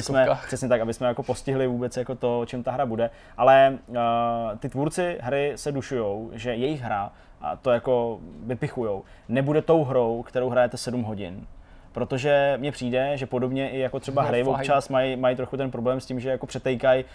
aby jsme jako postihli vůbec jako to, o čem ta hra bude. Ale ty tvůrci hry se dušujou, že jejich hra, a to jako vypichujou, nebude tou hrou, kterou hrajete 7 hodin. Protože mně přijde, že podobně i jako třeba hry občas mají trochu ten problém s tím, že jako přetejkají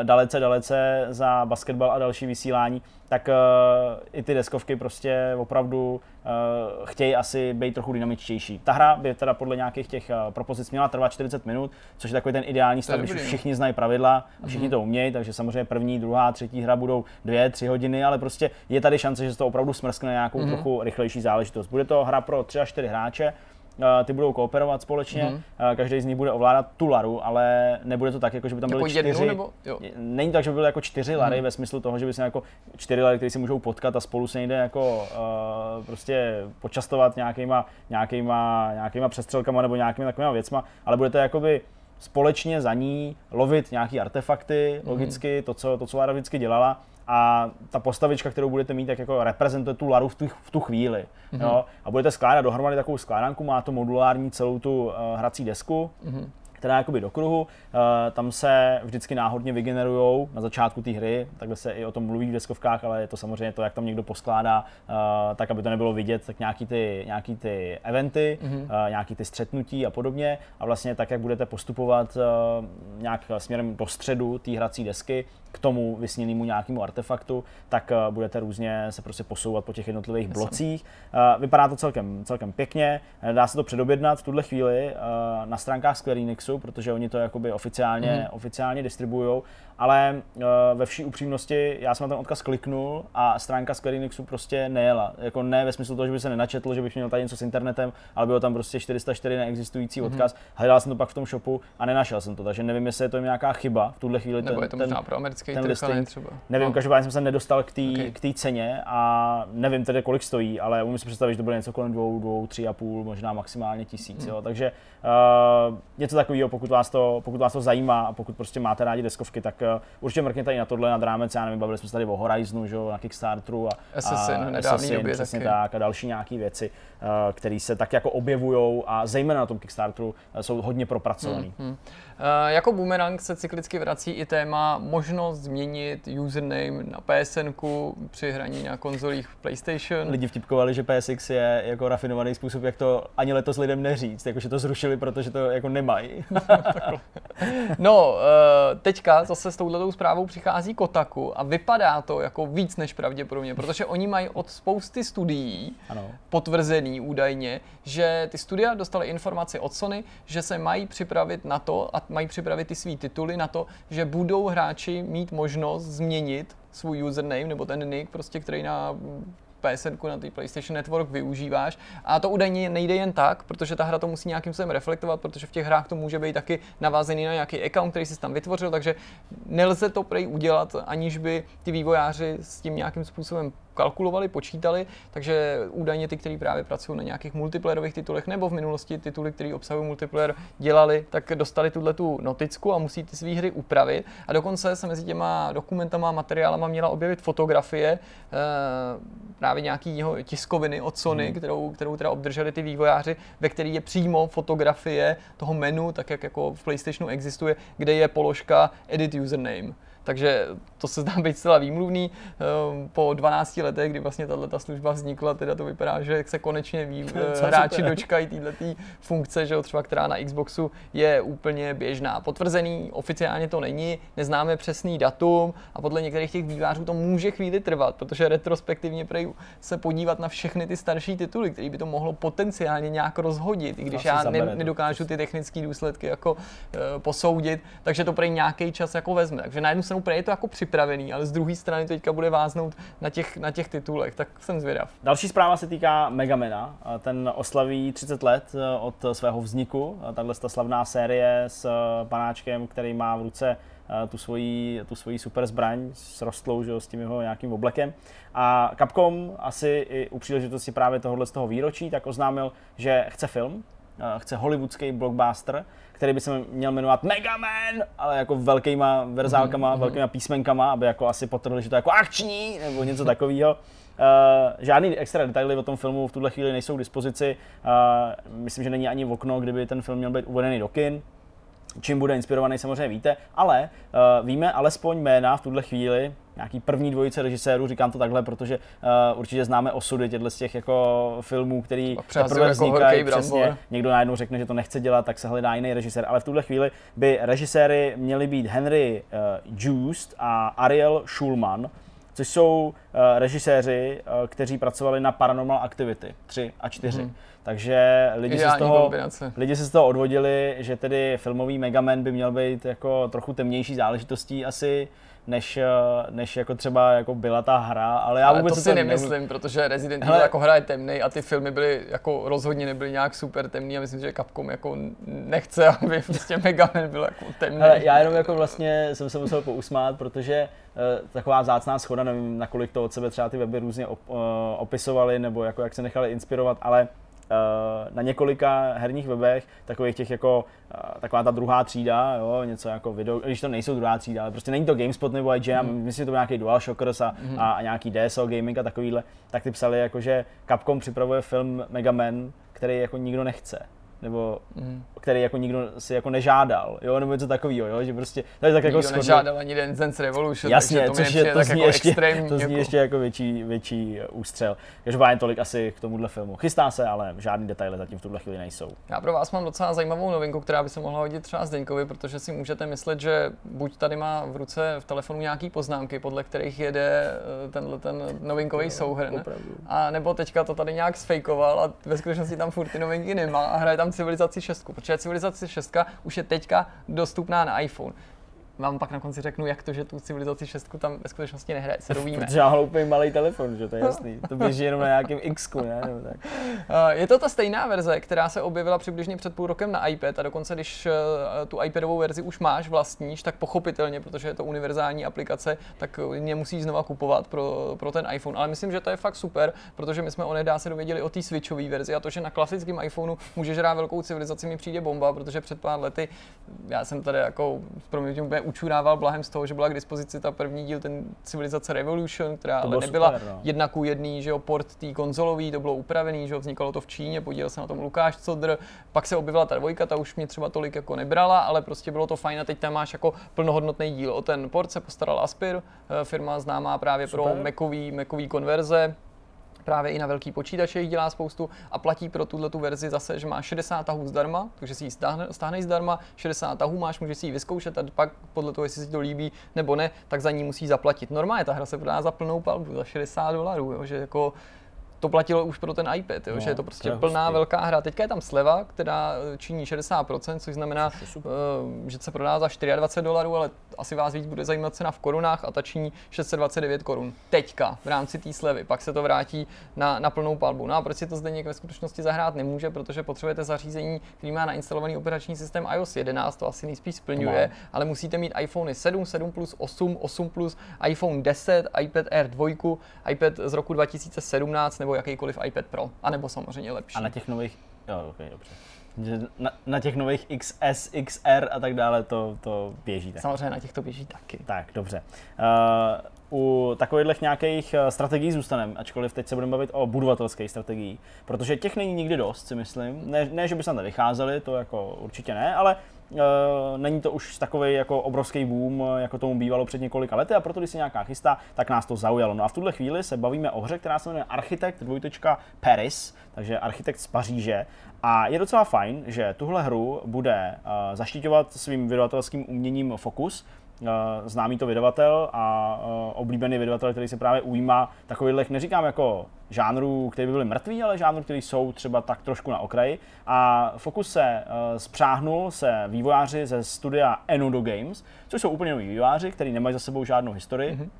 dalece za basketbal a další vysílání, tak i ty deskovky prostě opravdu chtějí asi být trochu dynamičtější. Ta hra by teda podle nějakých těch propozic měla trvat 40 minut, což je takový ten ideální stav, když už všichni znají pravidla a všichni to umějí, takže samozřejmě první, druhá, třetí hra budou 2-3 hodiny, ale prostě je tady šance, že se to opravdu smrskne nějakou trochu rychlejší záležitost. Bude to hra pro 3 až 4 hráče. Ty budou kooperovat společně, každý z nich bude ovládat tu Laru, ale nebude to tak, jako že by tam byly 4. Není tak, že by byly jako 4 Lary ve smyslu toho, že by se jako 4 Lary, kteří si můžou potkat a spolu se někde jako prostě počastovat nějakýma přestřelkama nebo nějakými takovými věcma, ale budete jakoby společně za ní lovit nějaký artefakty, logicky, to, co Lara vždycky dělala. A ta postavička, kterou budete mít, tak jako reprezentuje tu Laru v tu chvíli. Jo? A budete skládat dohromady takovou skládanku, má to modulární celou tu hrací desku, která je jakoby do kruhu. Tam se vždycky náhodně vygenerujou na začátku té hry, takhle se i o tom mluví v deskovkách, ale je to samozřejmě to, jak tam někdo poskládá, tak aby to nebylo vidět, tak nějaký ty eventy, nějaký ty střetnutí a podobně. A vlastně tak, jak budete postupovat nějak směrem do středu té hrací desky, k tomu vysněnému nějakému artefaktu, tak budete různě se prostě posouvat po těch jednotlivých blocích. Vypadá to celkem pěkně, dá se to předobjednat v tuhle chvíli na stránkách Square Enixu, protože oni to jakoby oficiálně distribuujou, ale ve vší upřímnosti já jsem na ten odkaz kliknul a stránka Square Enixu prostě nejela. Jako ne ve smyslu toho, že by se nenačetl, že bych měl tady něco s internetem, ale bylo tam prostě 404 neexistující odkaz. Hledal jsem to pak v tom shopu a nenašel jsem to, takže nevím, jestli je to nějaká chyba v tuhle chvíli. Nebo je to možná pro americký trh, ale třeba. Nevím, každopádně jsem se nedostal k té ceně a nevím tedy, kolik stojí, ale umím si představit, že to bude něco kolem 2, 3,5, možná maximálně 1000. Jo. Takže něco takového, pokud vás to zajímá a pokud prostě máte rádi deskovky, tak určitě mrkněte i na tohle nad rámec, já nevím, bavili jsme se tady o Horizonu, že, na Kickstarteru a Assassin, přesně tak, a další nějaké věci, které se tak jako objevujou a zejména na tom Kickstarteru jsou hodně propracované. Jako boomerang se cyklicky vrací i téma možnost změnit username na PSN-ku při hraní na konzolích PlayStation. Lidi vtipkovali, že PSX je jako rafinovaný způsob, jak to ani letos lidem neříct, jakože to zrušili, protože to jako nemají. No, teďka zase s touhletou zprávou přichází Kotaku a vypadá to jako víc než pravděpodobně, protože oni mají od spousty studií potvrzený údajně, že ty studia dostaly informaci od Sony, že se mají připravit na to a mají připravit ty svý tituly na to, že budou hráči mít možnost změnit svůj username nebo ten nick, prostě, který na PSN na té PlayStation Network využíváš. A to údajně nejde jen tak, protože ta hra to musí nějakým způsobem reflektovat, protože v těch hrách to může být taky navázaný na nějaký account, který jsi tam vytvořil, takže nelze to prej udělat, aniž by ty vývojáři s tím nějakým způsobem kalkulovali, počítali, takže údajně ty, kteří právě pracují na nějakých multiplayerových titulech nebo v minulosti tituly, které obsahují multiplayer, dělali, tak dostali tu noticku a musí ty své hry upravit. A dokonce se mezi těma dokumentama a materiálama měla objevit fotografie právě nějakého tiskoviny od Sony, kterou teda obdrželi ty vývojáři, ve který je přímo fotografie toho menu, tak jak jako v PlayStationu existuje, kde je položka Edit Username. Takže to se zdá být zcela výmluvný. Po 12 letech, kdy vlastně tato služba vznikla, teda to vypadá, že se konečně hráči dočkají této funkce, že třeba která na Xboxu je úplně běžná. Potvrzený, oficiálně to není, neznáme přesný datum a podle některých těch vývojářů to může chvíli trvat, protože retrospektivně se podívat na všechny ty starší tituly, které by to mohlo potenciálně nějak rozhodit, i když já nedokážu ty technické důsledky jako posoudit, takže to prej nějaký čas jako vezme. Takže na jednu stranu prej je to jako připravený, ale z druhé strany teďka bude váznout na těch titulech, tak jsem zvědav. Další zpráva se týká Megamana. Ten oslaví 30 let od svého vzniku. Tahle ta slavná série s panáčkem, který má v ruce tu svoji super zbraň s rostlou, že jo, s tím jeho nějakým oblekem. A Capcom asi i u příležitosti právě tohohle z toho výročí tak oznámil, že chce film, chce hollywoodský blockbuster, který by se měl jmenovat Mega Man, ale jako velkýma verzálkama, velkýma písmenkama, aby jako asi potvrdili, že to je jako akční nebo něco takového. Žádný extra detaily o tom filmu v tuhle chvíli nejsou k dispozici. Myslím, že není ani v okno, kdyby ten film měl být uvedený do kin. Čím bude inspirovaný, samozřejmě víte, ale víme alespoň jména v tuhle chvíli, nějaký první dvojice režisérů, říkám to takhle, protože určitě známe osudy těchto z těch jako filmů, který teprve vznikají, přesně, někdo najednou řekne, že to nechce dělat, tak se hledá jiný režisér, ale v tuhle chvíli by režiséry měli být Henry Joost a Ariel Schulman, což jsou režiséři, kteří pracovali na Paranormal Activity 3 a 4. Takže lidi se z toho odvodili, že tedy filmový Mega Man by měl být jako trochu temnější záležitostí asi, než jako třeba jako byla ta hra, ale já vůbec to si nemyslím, protože Resident Evil jako hra je temnej a ty filmy byly jako rozhodně nebyly nějak super temný a myslím, že Capcom jako nechce, aby prostě Mega Man byl jako temný. Já jenom jako vlastně jsem se musel pousmát, protože taková vzácná shoda, nevím, nakolik to od sebe třeba ty weby různě opisovali nebo jako jak se nechali inspirovat, ale na několika herních webech, takových těch jako taková ta druhá třída, jo, něco jako video, když to nejsou druhá třída, ale prostě není to GameSpot nebo IGN, myslím, že to byl nějaký DualShockers a nějaký DSL Gaming a takovýhle, tak ty psali jako, že Capcom připravuje film Mega Man, který jako nikdo nechce. Nebo který jako nikdo si jako nežádal, jo, nebo něco takového, jo, že prostě to je tak jako nikdo nežádal ani Dance Revolution, jasně, takže to což je, to zní jako ještě, extrémní. To zní ještě jako větší ústřel. Každopádně tolik asi k tomuhle filmu. Chystá se, ale žádný detaily zatím v tuhle chvíli nejsou. Já pro vás mám docela zajímavou novinku, která by se mohla hodit třeba Zdeňkovi, protože si můžete myslet, že buď tady má v ruce v telefonu nějaký poznámky, podle kterých jede ten novinkový souhrn, a nebo teďka to tady nějak sfejkoval a ve skutečnosti tam furt ty novinky nemá a hraje tam Civilizaci 6, protože Civilizace 6 už je teďka dostupná na iPhone. Vám pak na konci řeknu, jak to, že tu Civilizaci 6 tam ve skutečnosti nehraje, se dovíme. Protože má hloupý malý telefon, že to je jasný. To běží jenom na nějakém X-ku, ne? Nebo tak. Je to ta stejná verze, která se objevila přibližně před půl rokem na iPad a dokonce, když tu iPadovou verzi už máš, vlastníš, tak pochopitelně, protože je to univerzální aplikace, tak mě musíš znova kupovat pro ten iPhone. Ale myslím, že to je fakt super, protože my jsme onedá se dověděli o té switchové verzi a to, že na klasickém iPhoneu můžeš hrát velkou civilizaci, mi přijde bomba, protože před pár lety já jsem tady jako učurával blahem z toho, že byla k dispozici ta první díl, ten Civilizace Revolution, která ale nebyla super, no. 1:1, že jo, port tý konzolový, to bylo upravený, že jo, vznikalo to v Číně, podílel se na tom Lukáš Codr, pak se objevila ta dvojka, ta už mě třeba tolik jako nebrala, ale prostě bylo to fajn a teď tam máš jako plnohodnotný díl. O ten port se postaral Aspyr, firma známá právě super. Pro Macový konverze. Právě i na velký počítače jich dělá spoustu a platí pro tuhletu verzi zase, že má 60 tahů zdarma, takže si ji stáhneš zdarma, 60 tahů máš, můžeš si ji vyzkoušet a pak podle toho, jestli si to líbí nebo ne, tak za ní musí zaplatit. Normálně ta hra se prodá za plnou palbu, za $60, jo, že jako to platilo už pro ten iPad, jo, že je to prostě plná velká hra. Teďka je tam sleva, která činí 60%, což znamená, že se prodá za $24, ale asi vás víc bude zajímat cena v korunách a ta činí 629 korun. Teďka, v rámci té slevy, pak se to vrátí na plnou palbu. No a proč si to Zdeněk ve skutečnosti zahrát nemůže, protože potřebujete zařízení, který má nainstalovaný operační systém iOS 11, to asi nejspíš splňuje, ale musíte mít iPhone 7, 7 Plus, 8, 8 Plus, iPhone 10, iPad Air 2, iPad z roku 2017 nebo jakýkoliv iPad Pro, anebo samozřejmě lepší. A na těch nových, jo, okay, dobře. Na těch nových XS, XR a tak dále to běží. Tak. Samozřejmě na těch to běží taky. Tak, dobře. U takových nějakých strategií zůstaneme, ačkoliv teď se budeme bavit o budovatelské strategii, protože těch není nikdy dost, si myslím. Ne, že by se tam vycházeli, to jako určitě ne, ale není to už takový jako obrovský boom, jako tomu bývalo před několika lety a proto, když se nějaká chystá, tak nás to zaujalo. No a v tuhle chvíli se bavíme o hře, která se jmenuje Architect Paris, takže Architekt z Paříže. A je docela fajn, že tuhle hru bude zaštiťovat svým vydavatelským uměním Focus, známý to vydavatel a oblíbený vydavatel, který se právě ujímá takových, neříkám jako žánrů, které by byly mrtví, ale žánrů, které jsou třeba tak trošku na okraji. A Focus se spřáhnul se vývojáři ze studia Enudo Games, což jsou úplně noví vývojáři, kteří nemají za sebou žádnou historii.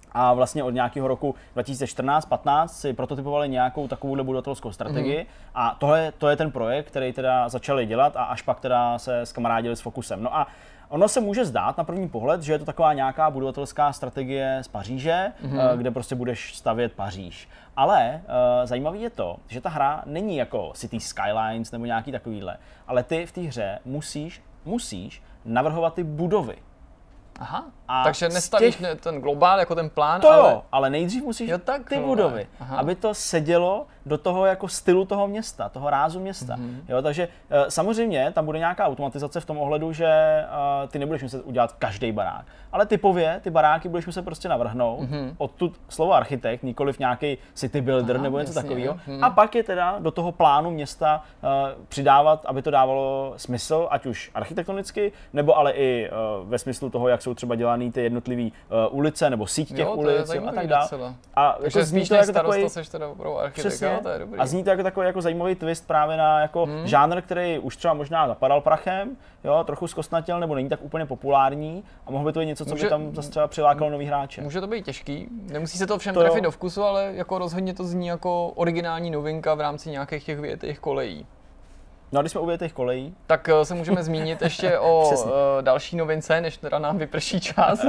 A vlastně od nějakého roku 2014-15 si prototypovali nějakou takovouhle budovatelskou strategii a to je ten projekt, který teda začali dělat a až pak teda se skamarádili s Focusem. No a ono se může zdát na první pohled, že je to taková nějaká budovatelská strategie z Paříže, kde prostě budeš stavět Paříž. Ale zajímavý je to, že ta hra není jako City Skylines nebo nějaký takovýhle, ale ty v té hře musíš navrhovat ty budovy. Aha, takže nestavíš ten globál jako ten plán, ale nejdřív musíš ty budovy, aby to sedělo do toho jako stylu toho města, toho rázu města. Jo, takže samozřejmě tam bude nějaká automatizace v tom ohledu, že ty nebudeš muset udělat každý barák, ale typově ty baráky budeš muset prostě navrhnout, odtud slovo architekt, nikoliv nějaký city builder nebo něco takového. A pak je teda do toho plánu města přidávat, aby to dávalo smysl, ať už architektonicky, nebo ale i ve smyslu toho, jak jsou třeba dělaný ty jednotlivé ulice nebo síť těch ulic a tak dále. A takže zní to jako takový, seš teda pro architekta, to je dobrý. A zní to jako takový jako zajímavý twist právě na jako žánr, který už třeba možná zapadal prachem, jo, trochu zkostnatěl nebo není tak úplně populární a mohlo by to být něco, co by tam zase třeba přilákalo nový hráče. Může to být těžký, nemusí se to všem trefit do vkusu, ale jako rozhodně to zní jako originální novinka v rámci nějakých těch vyjetých kolejí. No a když jsme u těch kolejí, tak se můžeme zmínit ještě o další novince, než teda nám vyprší čas.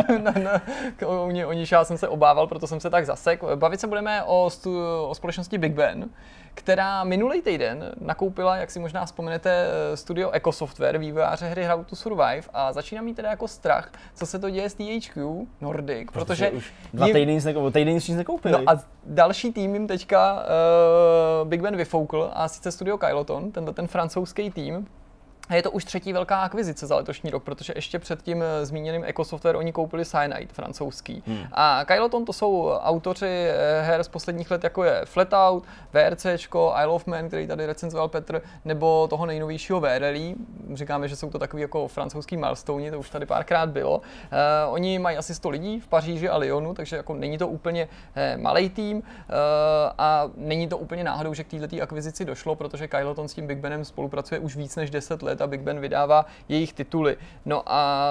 O níž já jsem se obával, proto jsem se tak zasek. Bavit se budeme o společnosti Big Ben, která minulý týden nakoupila, jak si možná vzpomenete, studio Eco Software, vývojáře hry How to Survive, a začíná mít teda jako strach, co se to děje s THQ Nordic, protože už týden nic nekoupili. No a další tým jim teďka Big Ben vyfoukl, a sice studio Kyloton, ten francouzský tým. A je to už třetí velká akvizice za letošní rok, protože ještě před tím zmíněným Eco Software oni koupili Cyanide francouzský. A Kyloton to jsou autoři her z posledních let, jako je Flatout, VRCčko, Isle of Man, který tady recenzoval Petr, nebo toho nejnovějšího VRLí. Říkáme, že jsou to takový jako francouzský milestone, to už tady párkrát bylo. Oni mají asi 100 lidí v Paříži a Lyonu, takže jako není to úplně malej tým a není to úplně náhodou, že k této akvizici došlo, protože Kyloton s tím Big Benem spolupracuje už víc než 10 let a Big Ben vydává jejich tituly. No a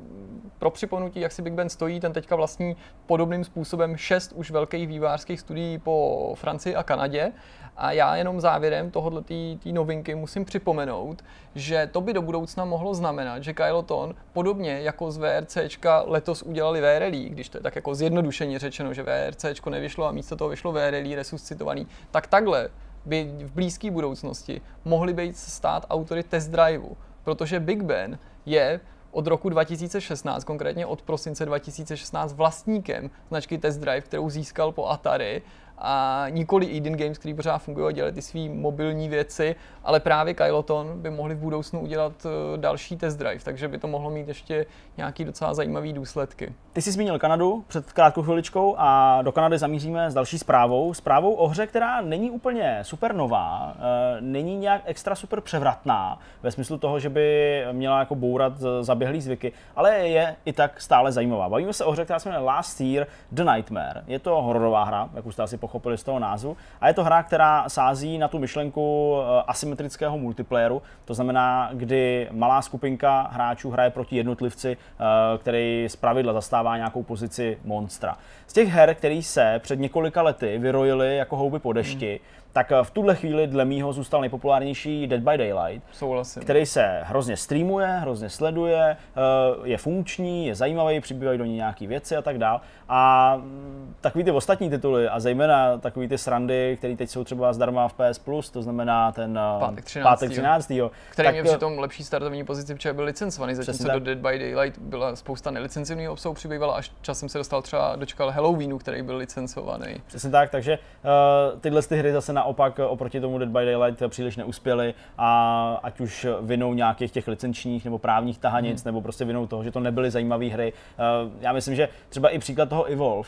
pro připomenutí, jak si Big Ben stojí, ten teďka vlastní podobným způsobem 6 už velkých vývojářských studií po Francii a Kanadě. A já jenom závěrem tohoto novinky musím připomenout, že to by do budoucna mohlo znamenat, že Kyloton podobně jako z VRCčka letos udělali VRLí, když to je tak jako zjednodušeně řečeno, že VRCčko nevyšlo a místo toho vyšlo VRLí resuscitovaný, tak takhle by v blízké budoucnosti mohli být stát autory Test Driveu, protože Big Ben je od roku 2016, konkrétně od prosince 2016, vlastníkem značky Test Drive, kterou získal po Atari, a nikoli Eden Games, který pořád fungují a dělají ty svý mobilní věci, ale právě Kyloton by mohli v budoucnu udělat další Test Drive, takže by to mohlo mít ještě nějaký docela zajímavý důsledky. Ty jsi zmínil Kanadu před krátkou chviličkou a do Kanady zamíříme s další zprávou o hře, která není úplně super nová, není nějak extra super převratná, ve smyslu toho, že by měla jako bourat zaběhlý zvyky, ale je i tak stále zajímavá. Bavíme se o hře, která se jmenuje Last Year The Nightmare. Je to hororová hra, jak už jste asi pochopili z toho názvu, a je to hra, která sází na tu myšlenku asymetrického multiplayeru, to znamená, kdy malá skupinka hráčů hraje proti jednotlivci, který zpravidla zastává nějakou pozici monstra. Z těch her, které se před několika lety vyrojily jako houby po dešti, tak v tuhle chvíli dle mýho zůstal nejpopulárnější Dead by Daylight, který se hrozně streamuje, hrozně sleduje, je funkční, je zajímavý, přibývají do něj nějaké věci a tak dál. A takový ty ostatní tituly a zejména takový ty srandy, které teď jsou třeba zdarma v PS Plus, to znamená ten pátek 13. Který měl přitom lepší startovní pozici, protože byl licencovaný, zatímco do Dead by Daylight byla spousta nelicencovaného obsahu, přibývala, až časem se dočkal Halloweenu, který byl licencovaný. Přesně tak, takže tyhle ty hry zase naopak oproti tomu Dead by Daylight příliš neuspěly, a ať už vinou nějakých těch licenčních nebo právních tahanic, nebo prostě vinou toho, že to nebyly zajímavé hry. Já myslím, že třeba i příklad toho Evolve,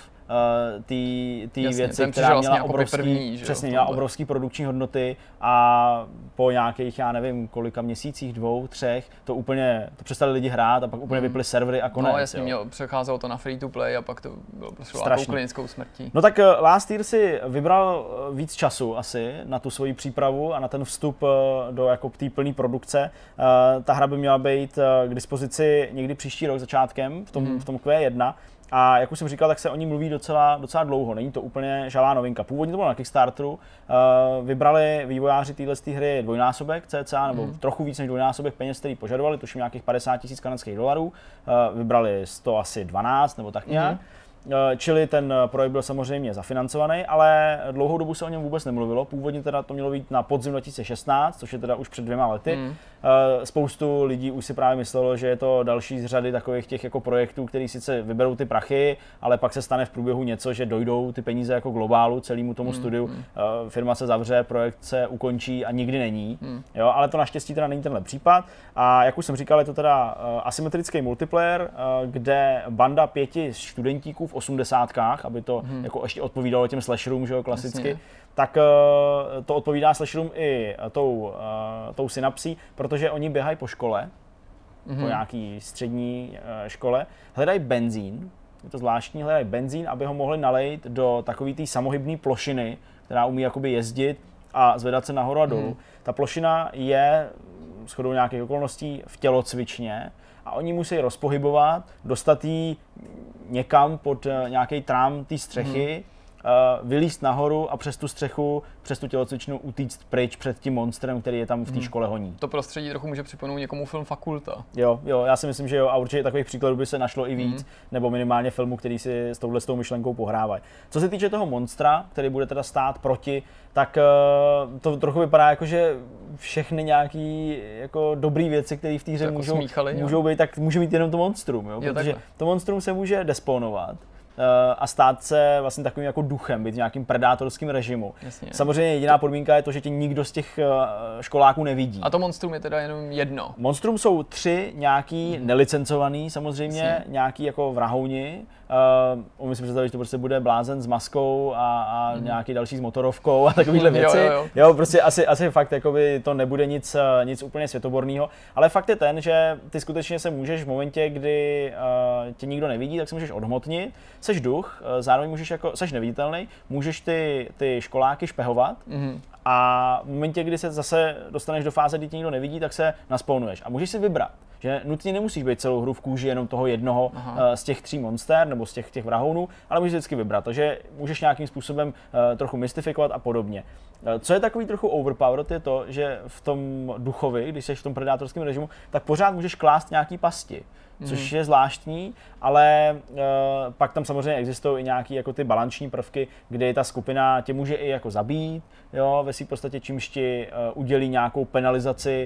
ty věci, která měla jako měla obrovský produkční hodnoty, a po nějakých, já nevím, kolika měsících, 2, 3, to přestali lidi hrát a pak úplně vyply servery a konec. No jasně, přecházelo to na free to play a pak to bylo prostě klinickou smrtí. No tak Last Year si vybral víc času asi na tu svoji přípravu a na ten vstup do jako té plné produkce. Ta hra by měla být k dispozici někdy příští rok začátkem v tom Q1. A jak už jsem říkal, tak se o ní mluví docela dlouho, není to úplně žavá novinka. Původně to bylo na Kickstarteru, vybrali vývojáři této hry dvojnásobek cca, nebo trochu víc než dvojnásobek peněz, který požadovali, tuším nějakých 50 000 kanadských dolarů, vybrali 100 asi 12 nebo tak nějak. Čili ten projekt byl samozřejmě zafinancovaný, ale dlouhou dobu se o něm vůbec nemluvilo. Původně teda to mělo být na podzim 2016, což je teda už před 2 lety. Spoustu lidí už si právě myslelo, že je to další z řady takových těch jako projektů, který sice vyberou ty prachy, ale pak se stane v průběhu něco, že dojdou ty peníze jako globálu celému tomu studiu. Firma se zavře, projekt se ukončí a nikdy není. Jo, ale to naštěstí teda není tenhle případ. A jak už jsem říkal, je to teda asymetrický multiplayer, kde banda 5 studentíků v 80kách, aby to jako ještě odpovídalo těm slasherům, že jo, klasicky. Jasně. Tak to odpovídá slasherům i tou synapsí, protože oni běhají po škole, po nějaký střední škole, hledají benzín, je to zvláštní, hledají benzín, aby ho mohli nalejt do takové té samohybné plošiny, která umí jakoby jezdit a zvedat se nahoru a dolů. Ta plošina je shodou nějakých okolností v tělocvičně a oni musí rozpohybovat, dostat ji někam pod nějaký trám té střechy, vylízt nahoru a přes tu střechu, přes tu tělocvičnu utíct pryč před tím monstrem, který je tam v té škole honí. To prostředí trochu může připomenout někomu film Fakulta. Jo, já si myslím, že jo, a určitě takových příkladů by se našlo i víc, nebo minimálně filmů, který si s touhletou myšlenkou pohrávají. Co se týče toho monstra, který bude teda stát proti, tak to trochu vypadá jako, že všechny nějaký jako dobrý věci, které v té hře můžou být, tak může mít jenom to monstrum, jo? Protože to monstrum se může despawnovat a stát se vlastně takovým jako duchem, být v nějakým predátorským režimu. Jasně. Samozřejmě jediná podmínka je to, že tě nikdo z těch školáků nevidí. A to monstrum je teda jenom jedno? Monstrum jsou 3 nějaký nelicencovaný samozřejmě, jasně. Nějaký jako vrahouni. Umím si představit, že to prostě bude blázen s maskou a nějaký další s motorovkou a takovýhle věci. Jo, prostě asi fakt jakoby to nebude nic úplně světoborného, ale fakt je ten, že ty skutečně se můžeš v momentě, kdy tě nikdo nevidí, tak se můžeš odhmotnit. Seš duch, zároveň seš neviditelný, můžeš ty školáky špehovat a v momentě, kdy se zase dostaneš do fáze, kdy tě nikdo nevidí, tak se naspawnuješ a můžeš si vybrat. Že nutně nemusíš být celou hru v kůži jenom toho jednoho z těch 3 monster nebo z těch vrahounů, ale můžeš vždycky vybrat, takže můžeš nějakým způsobem trochu mystifikovat a podobně. Co je takový trochu overpowered je to, že v tom duchovi, když jsi v tom predátorském režimu, tak pořád můžeš klást nějaký pasti. Což je zvláštní, ale pak tam samozřejmě existují i nějaký jako ty balanční prvky, kdy ta skupina tě může i jako zabít, jo, ve své podstatě čímž ti udělí nějakou penalizaci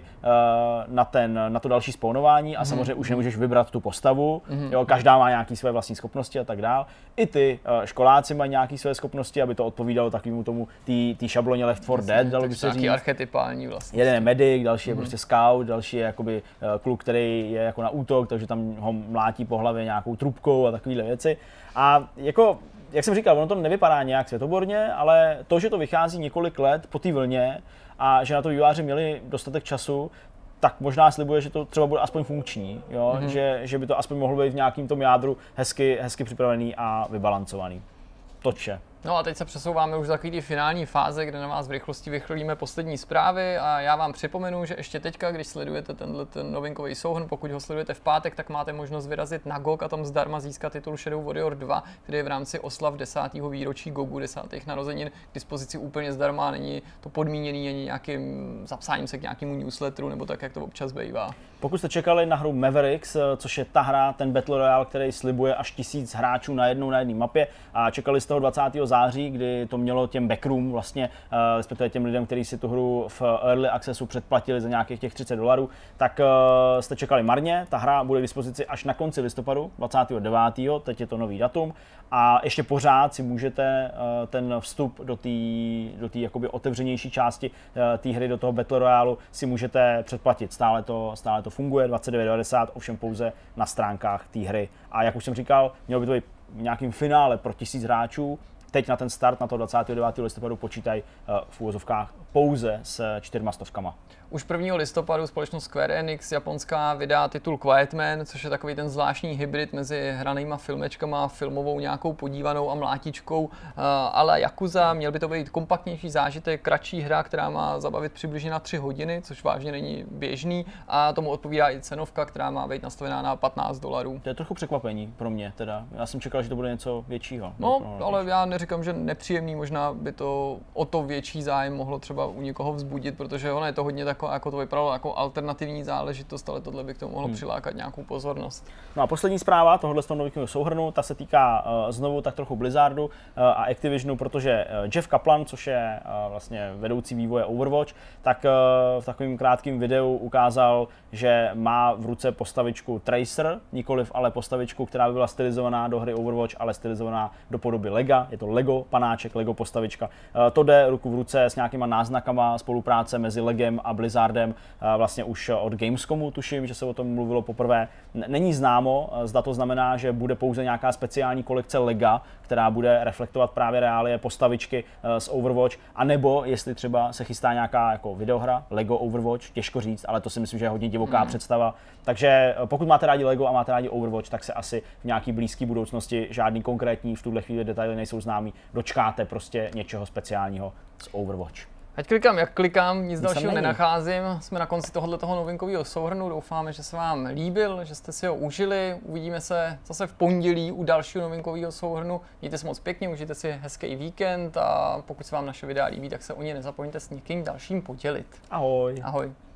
na to další spawnování a samozřejmě už nemůžeš vybrat tu postavu, jo, každá má nějaké své vlastní schopnosti a tak dál. I ty školáci mají nějaké své schopnosti, aby to odpovídalo takovému tomu té šabloně Left 4 Dead, dalo by se říct. Archetypální vlastně. Jeden je medic, další je prostě scout, další je jakoby kluk, který je jako na útok, takže tam ho mlátí po hlavě nějakou trubkou a takovéhle věci. A jako, jak jsem říkal, ono to nevypadá nějak světoborně, ale to, že to vychází několik let po té vlně a že na to vývojáři měli dostatek času, tak možná slibuje, že to třeba bude aspoň funkční, jo? Že by to aspoň mohlo být v nějakým tom jádru hezky připravený a vybalancovaný. To vše. No a teď se přesouváme už do takové finální fáze, kde na vás v rychlosti vychrlíme poslední zprávy a já vám připomenu, že ještě teďka, když sledujete ten novinkový souhrn, pokud ho sledujete v pátek, tak máte možnost vyrazit na GOG a tam zdarma získat titul Shadow Warrior 2, který je v rámci oslav 10. výročí GOGu 10. narozenin k dispozici úplně zdarma, není to podmíněný ani nějakým zapsáním se k nějakému newsletteru nebo tak, jak to občas bývá. Pokud jste čekali na hru Mavericks, což je ta hra, ten Battle Royale, který slibuje až 1000 hráčů na jedné mapě a čekali z toho 20. září, kdy to mělo těm backroom vlastně, respektive těm lidem, kteří si tu hru v Early Accessu předplatili za nějakých těch $30, tak jste čekali marně. Ta hra bude k dispozici až na konci listopadu, 29. Teď je to nový datum a ještě pořád si můžete ten vstup do té jakoby otevřenější části té hry, do toho Battle Royale si můžete předplatit. Stále to funguje, 29,90, ovšem pouze na stránkách té hry. A jak už jsem říkal, mělo by to být v nějakým finále pro 1000 hráčů. Teď na ten start, na to 29. listopadu počítají v úvozovkách pouze s 400. Už 1. listopadu společnost Square Enix japonská vydá titul Quiet Man, což je takový ten zvláštní hybrid mezi hranýma filmečkama, filmovou nějakou podívanou a mlátičkou, ale Yakuza. Měl by to být kompaktnější zážitek, kratší hra, která má zabavit přibližně na 3 hodiny, což vážně není běžný, a tomu odpovídá i cenovka, která má být nastavená na $15. To je trochu překvapení pro mě teda. Já jsem čekal, že to bude něco většího. No, ale já neříkám, že nepříjemný, možná by to o to větší zájem mohlo třeba u někoho vzbudit, protože ono je to hodně jako to vypadalo jako alternativní záležitost, ale tohle by k tomu mohlo přilákat nějakou pozornost. No a poslední zpráva tohohle z toho nového souhrnu, ta se týká znovu tak trochu Blizzardu a Activisionu, protože Jeff Kaplan, což je vlastně vedoucí vývoje Overwatch, tak v takovém krátkém videu ukázal, že má v ruce postavičku Tracer, nikoliv ale postavičku, která by byla stylizovaná do hry Overwatch, ale stylizovaná do podoby Lega. Je to Lego panáček, Lego postavička. To jde ruku v ruce s nějakýma náznakama spolupráce mezi Legem a Blizzardem, vlastně už od Gamescomu tuším, že se o tom mluvilo poprvé. Není známo, zda to znamená, že bude pouze nějaká speciální kolekce Lega, která bude reflektovat právě reálie postavičky z Overwatch, anebo jestli třeba se chystá nějaká jako videohra Lego Overwatch, těžko říct, ale to si myslím, že je hodně divoká představa. Takže pokud máte rádi Lego a máte rádi Overwatch, tak se asi v nějaký blízké budoucnosti, žádný konkrétní v tuhle chvíli detaily nejsou známý, dočkáte prostě něčeho speciálního z Overwatch. Ať klikám, jak klikám, nic dalšího nenacházím. Jsme na konci tohoto novinkového souhrnu. Doufáme, že se vám líbil, že jste si ho užili. Uvidíme se zase v pondělí u dalšího novinkového souhrnu. Mějte se moc pěkně, užijte si hezký víkend a pokud se vám naše videa líbí, tak se o ně nezapomeňte s někým dalším podělit. Ahoj. Ahoj.